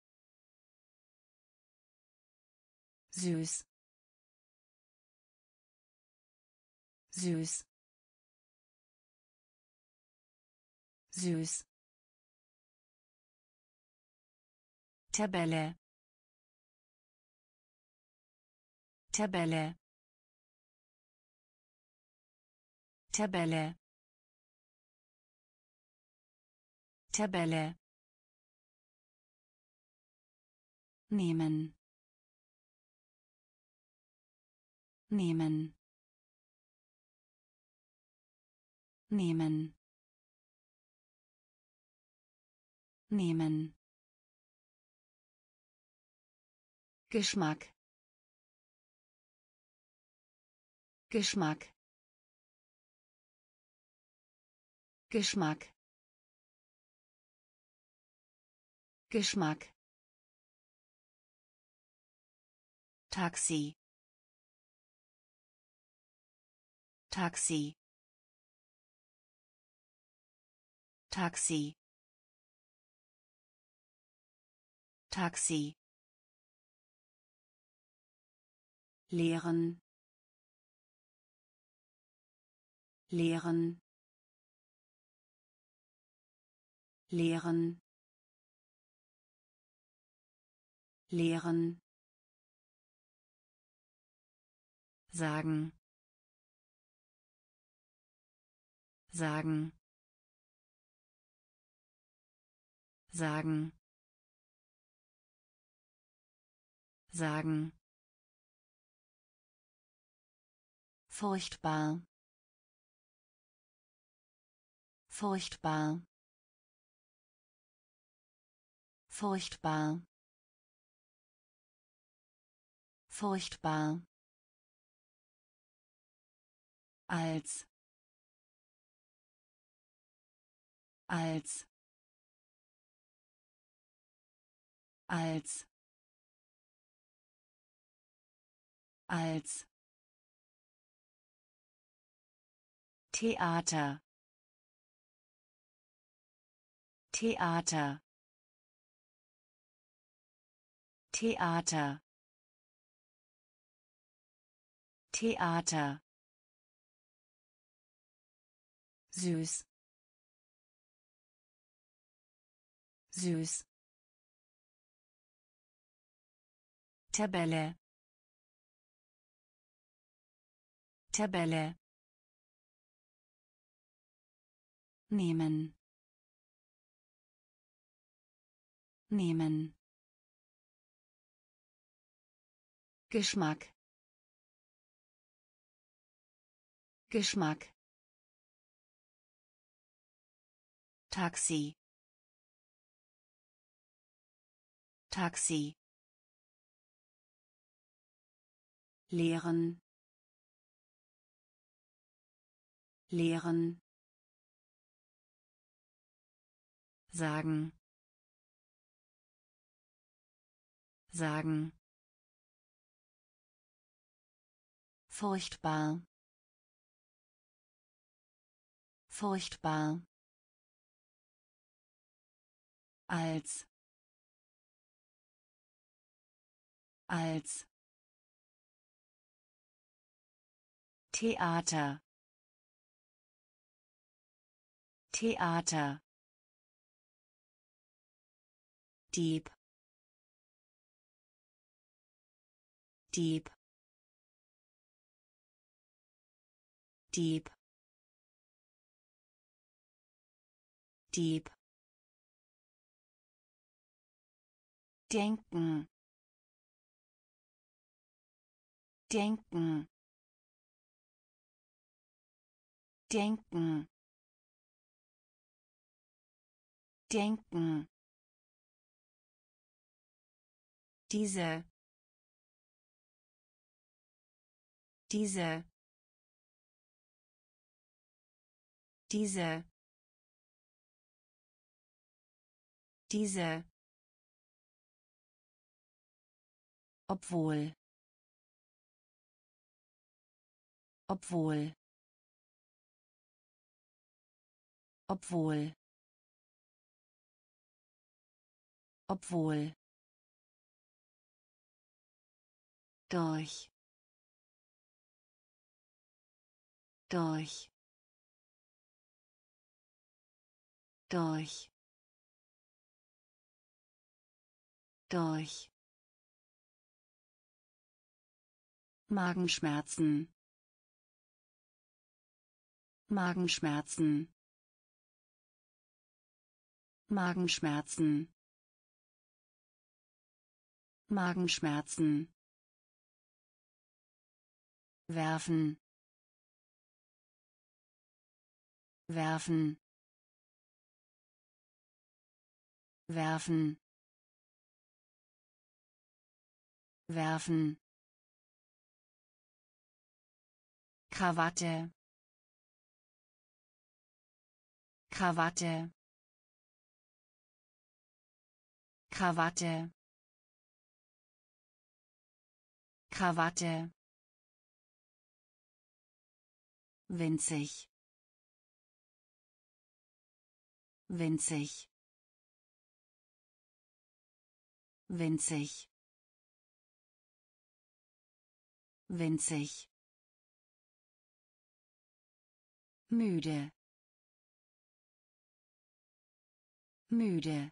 Süß. Süß. Süß. Tabelle. Tabelle. Tabelle. Tabelle. Nehmen. Nehmen. Nehmen. Nehmen. Geschmack. Geschmack. Geschmack. Geschmack. Taxi. Taxi. Taxi. Taxi. Lehren. Lehren. Lehren. Lehren. Sagen. Sagen. Sagen. Sagen. Furchtbar. Furchtbar. Furchtbar. Furchtbar. Als. Als. Als. Als. Theater. Theater. Theater. Theater. Süß. Süß. Tabelle. Tabelle. Nehmen. Nehmen. Geschmack Geschmack Taxi Taxi lehren lehren sagen sagen furchtbar furchtbar als Theater Theater Dieb Dieb Dieb Dieb denken denken denken denken diese diese diese diese obwohl obwohl obwohl obwohl durch durch durch durch Magenschmerzen Magenschmerzen Magenschmerzen Magenschmerzen werfen werfen werfen werfen Krawatte Krawatte Krawatte Krawatte winzig winzig winzig winzig müde müde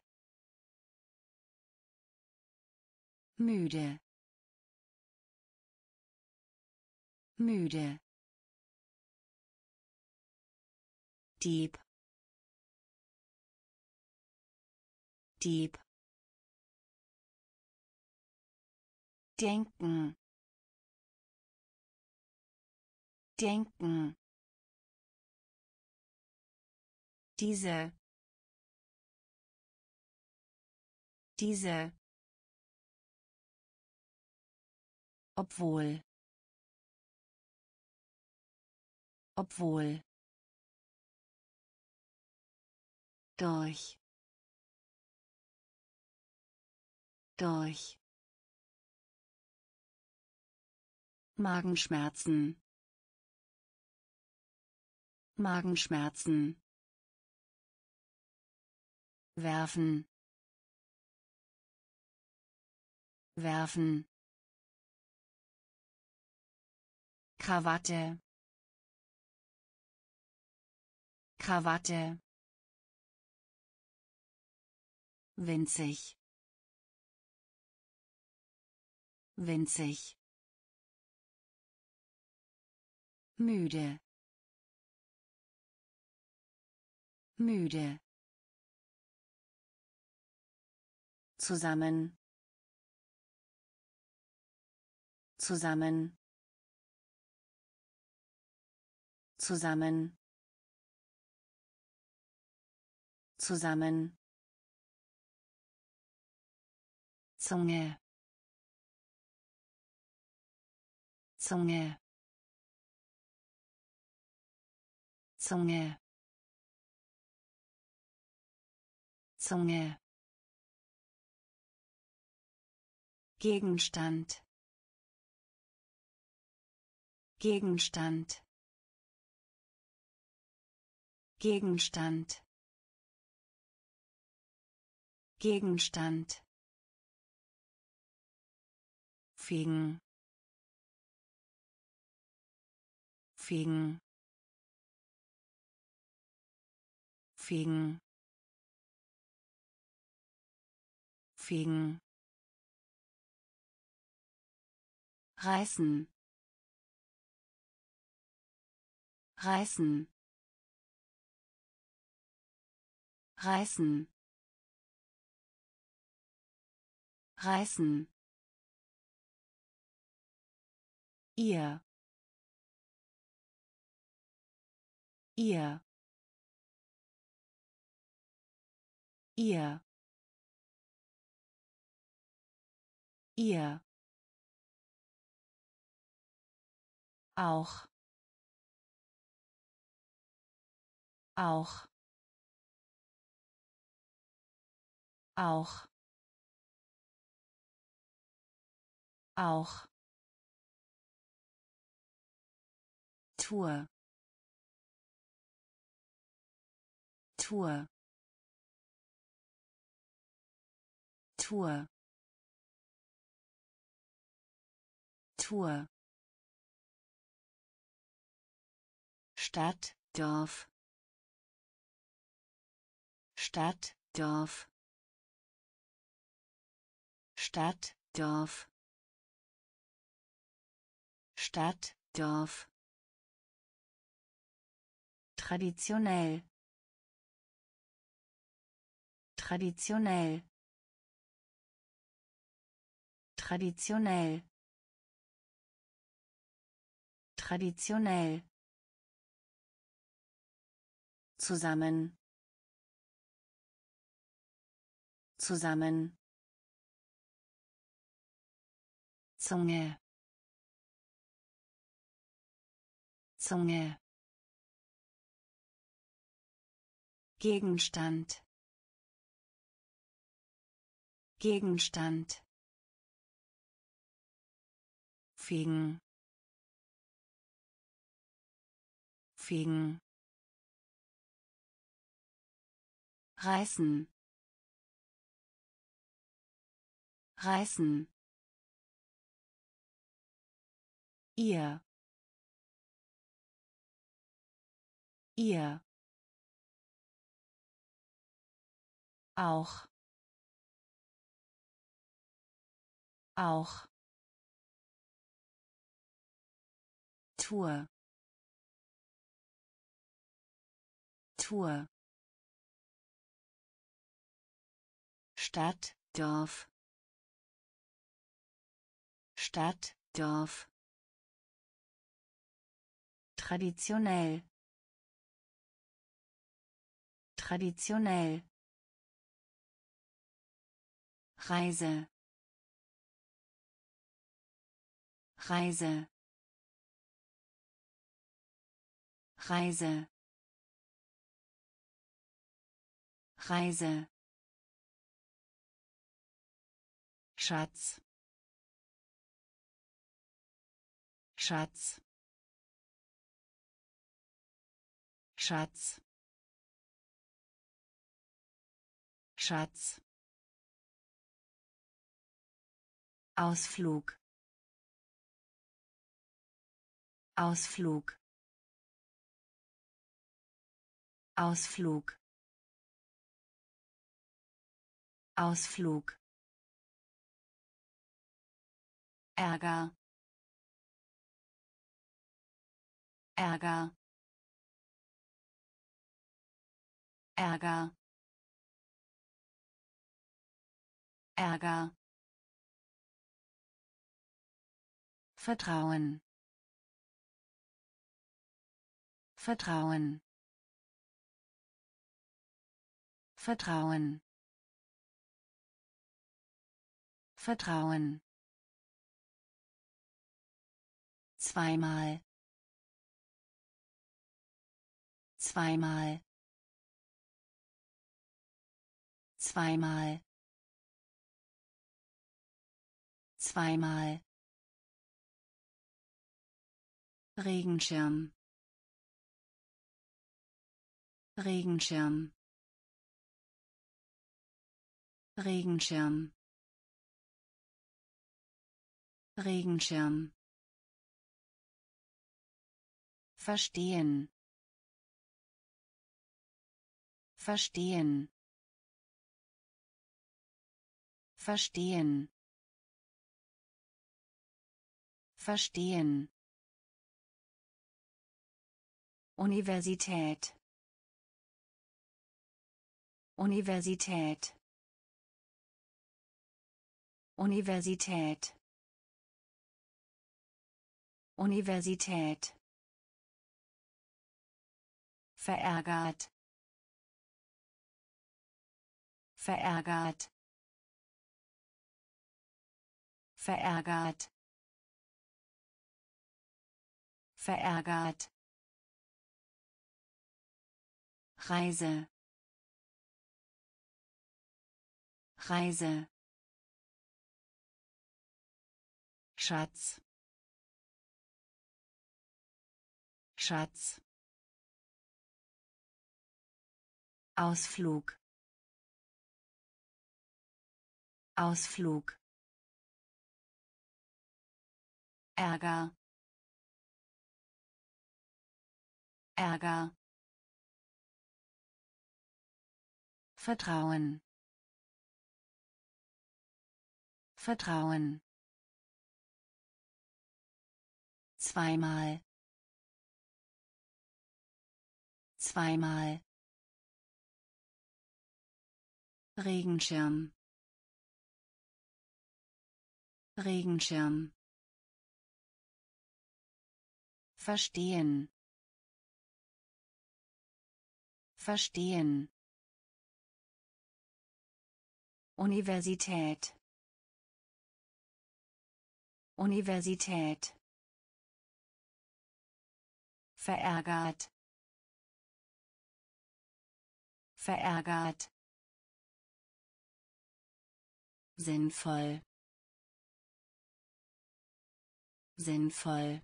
müde müde Dieb Dieb denken denken diese diese obwohl obwohl durch durch Magenschmerzen Magenschmerzen werfen werfen Krawatte Krawatte winzig winzig müde müde zusammen zusammen, zusammen, zusammen, Zunge, Zunge, Zunge, Zunge, Gegenstand, Gegenstand, Gegenstand, Gegenstand, fegen, fegen, fegen, fegen, reißen, reißen, reißen, reißen, ihr, ihr, ihr, ihr, auch, auch, auch, auch, Tour, Tour, Tour, Tour, Stadt, Dorf, Stadt, Dorf, Stadt, Dorf, Stadt, Dorf, traditionell, traditionell, traditionell, traditionell, zusammen, zusammen, Zunge, Zunge, Gegenstand, Gegenstand, fegen, fegen, reißen, reißen, ihr, ihr, auch, auch, Tour, Tour, Stadt, Dorf, Stadt, Dorf, traditionell, traditionell, Reise, Reise, Reise, Reise, Schatz, Schatz, Schatz, Schatz, Ausflug, Ausflug, Ausflug, Ausflug, Ärger, Ärger, Ärger, Ärger, Vertrauen. Vertrauen. Vertrauen. Vertrauen. Zweimal. Zweimal. Zweimal. Zweimal. Regenschirm. Regenschirm. Regenschirm. Regenschirm. Verstehen. Verstehen. Verstehen. Verstehen. Universität. Universität. Universität. Universität. Verärgert. Verärgert. Verärgert. Verärgert. Reise. Reise. Schatz. Schatz. Ausflug. Ausflug. Ärger. Ärger. Vertrauen. Vertrauen. Zweimal. Zweimal. Regenschirm. Regenschirm. Verstehen. Verstehen. Universität. Universität. Verärgert. Verärgert. Sinnvoll. Sinnvoll.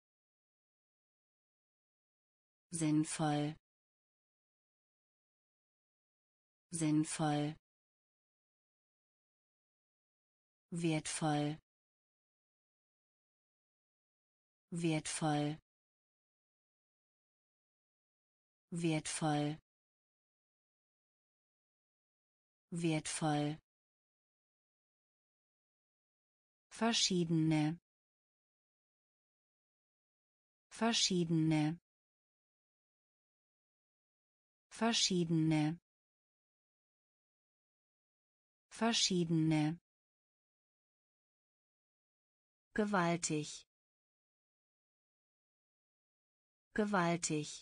Sinnvoll. Sinnvoll. Wertvoll. Wertvoll. Wertvoll. Wertvoll. Verschiedene. Verschiedene. Verschiedene. Verschiedene. Gewaltig. Gewaltig.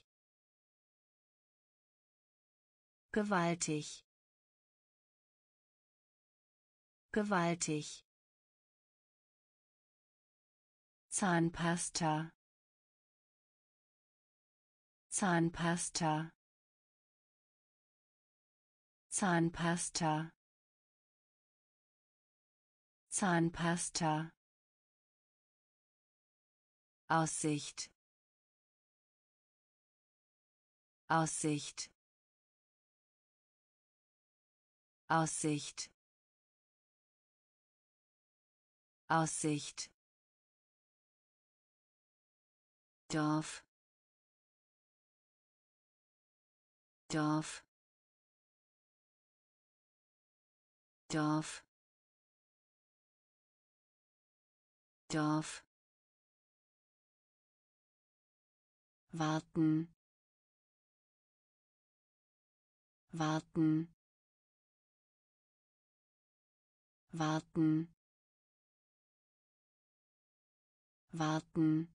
Gewaltig. Gewaltig. Zahnpasta. Zahnpasta. Zahnpasta. Zahnpasta. Aussicht. Aussicht. Aussicht. Aussicht. Dorf. Dorf. Dorf. Dorf. Warten. Warten. Warten. warten,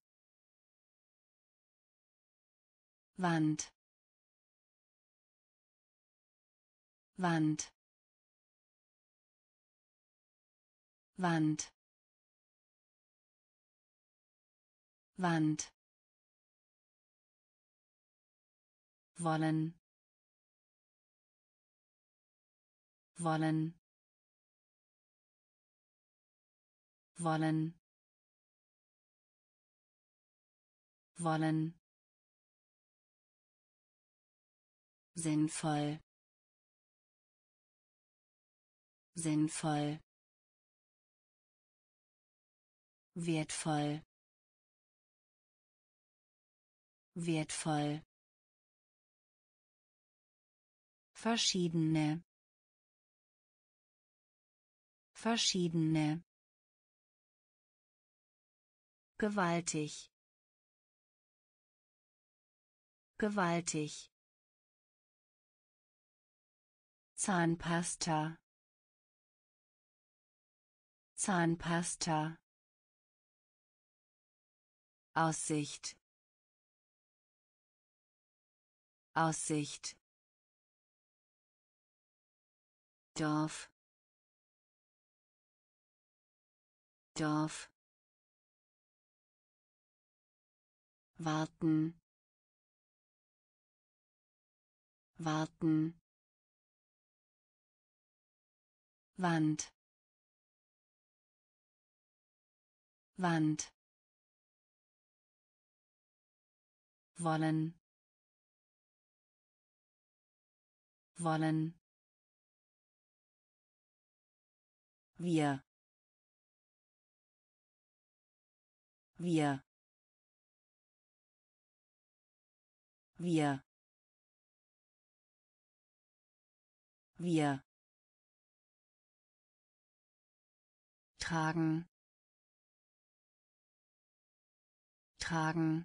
Wand, Wand, Wand, Wand, wollen, wollen, wollen, wollen, sinnvoll, sinnvoll, wertvoll, wertvoll, verschiedene, verschiedene, gewaltig, gewaltig, Zahnpasta, Zahnpasta, Aussicht, Aussicht, Dorf, Dorf, warten, warten, Wand, Wand, wollen, wollen, wir, wir, wir, wir, tragen, tragen,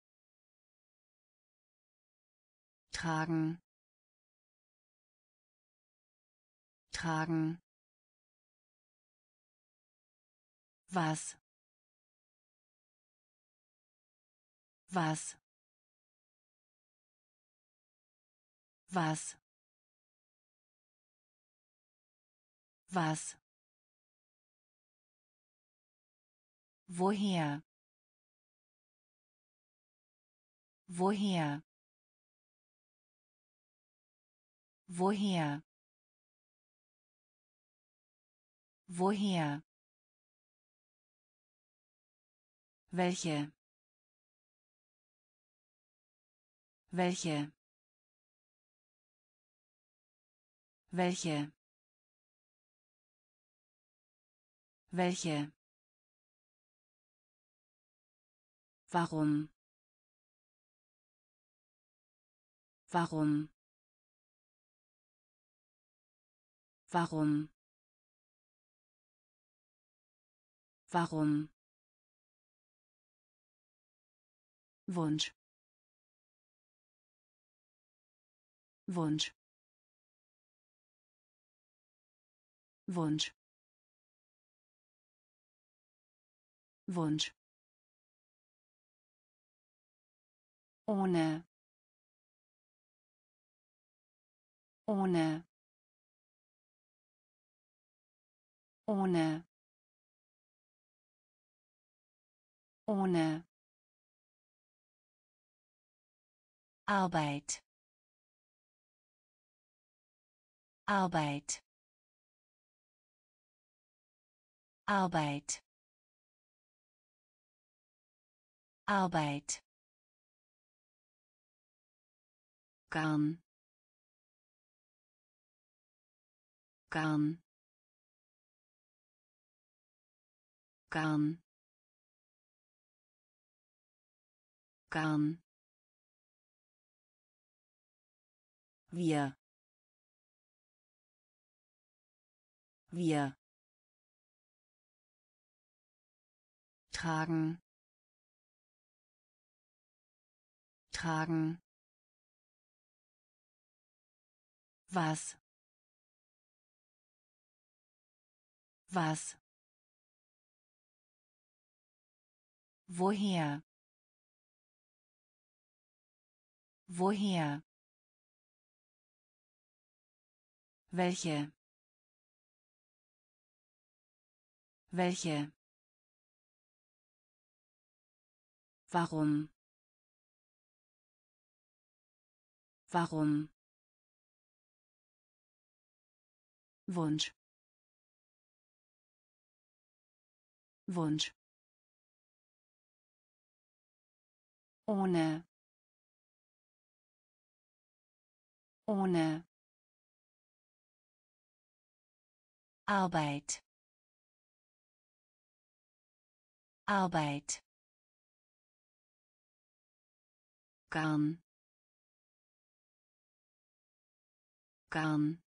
tragen, tragen, was, was, was, was, woher, woher, woher, woher, welche, welche, welche, welche, warum, warum, warum, warum, Wunsch, Wunsch, Wunsch, Wunsch, ohne, ohne, ohne, ohne, Arbeit, Arbeit, Arbeit, Arbeit, Garn, Garn, Garn, Garn, wir, wir, tragen, tragen, was, was, Woher? Woher? Welche? Welche? Warum? Warum? Wunsch. Wunsch. Ohne. Ohne. Arbeit. Arbeit. Garn. Garn.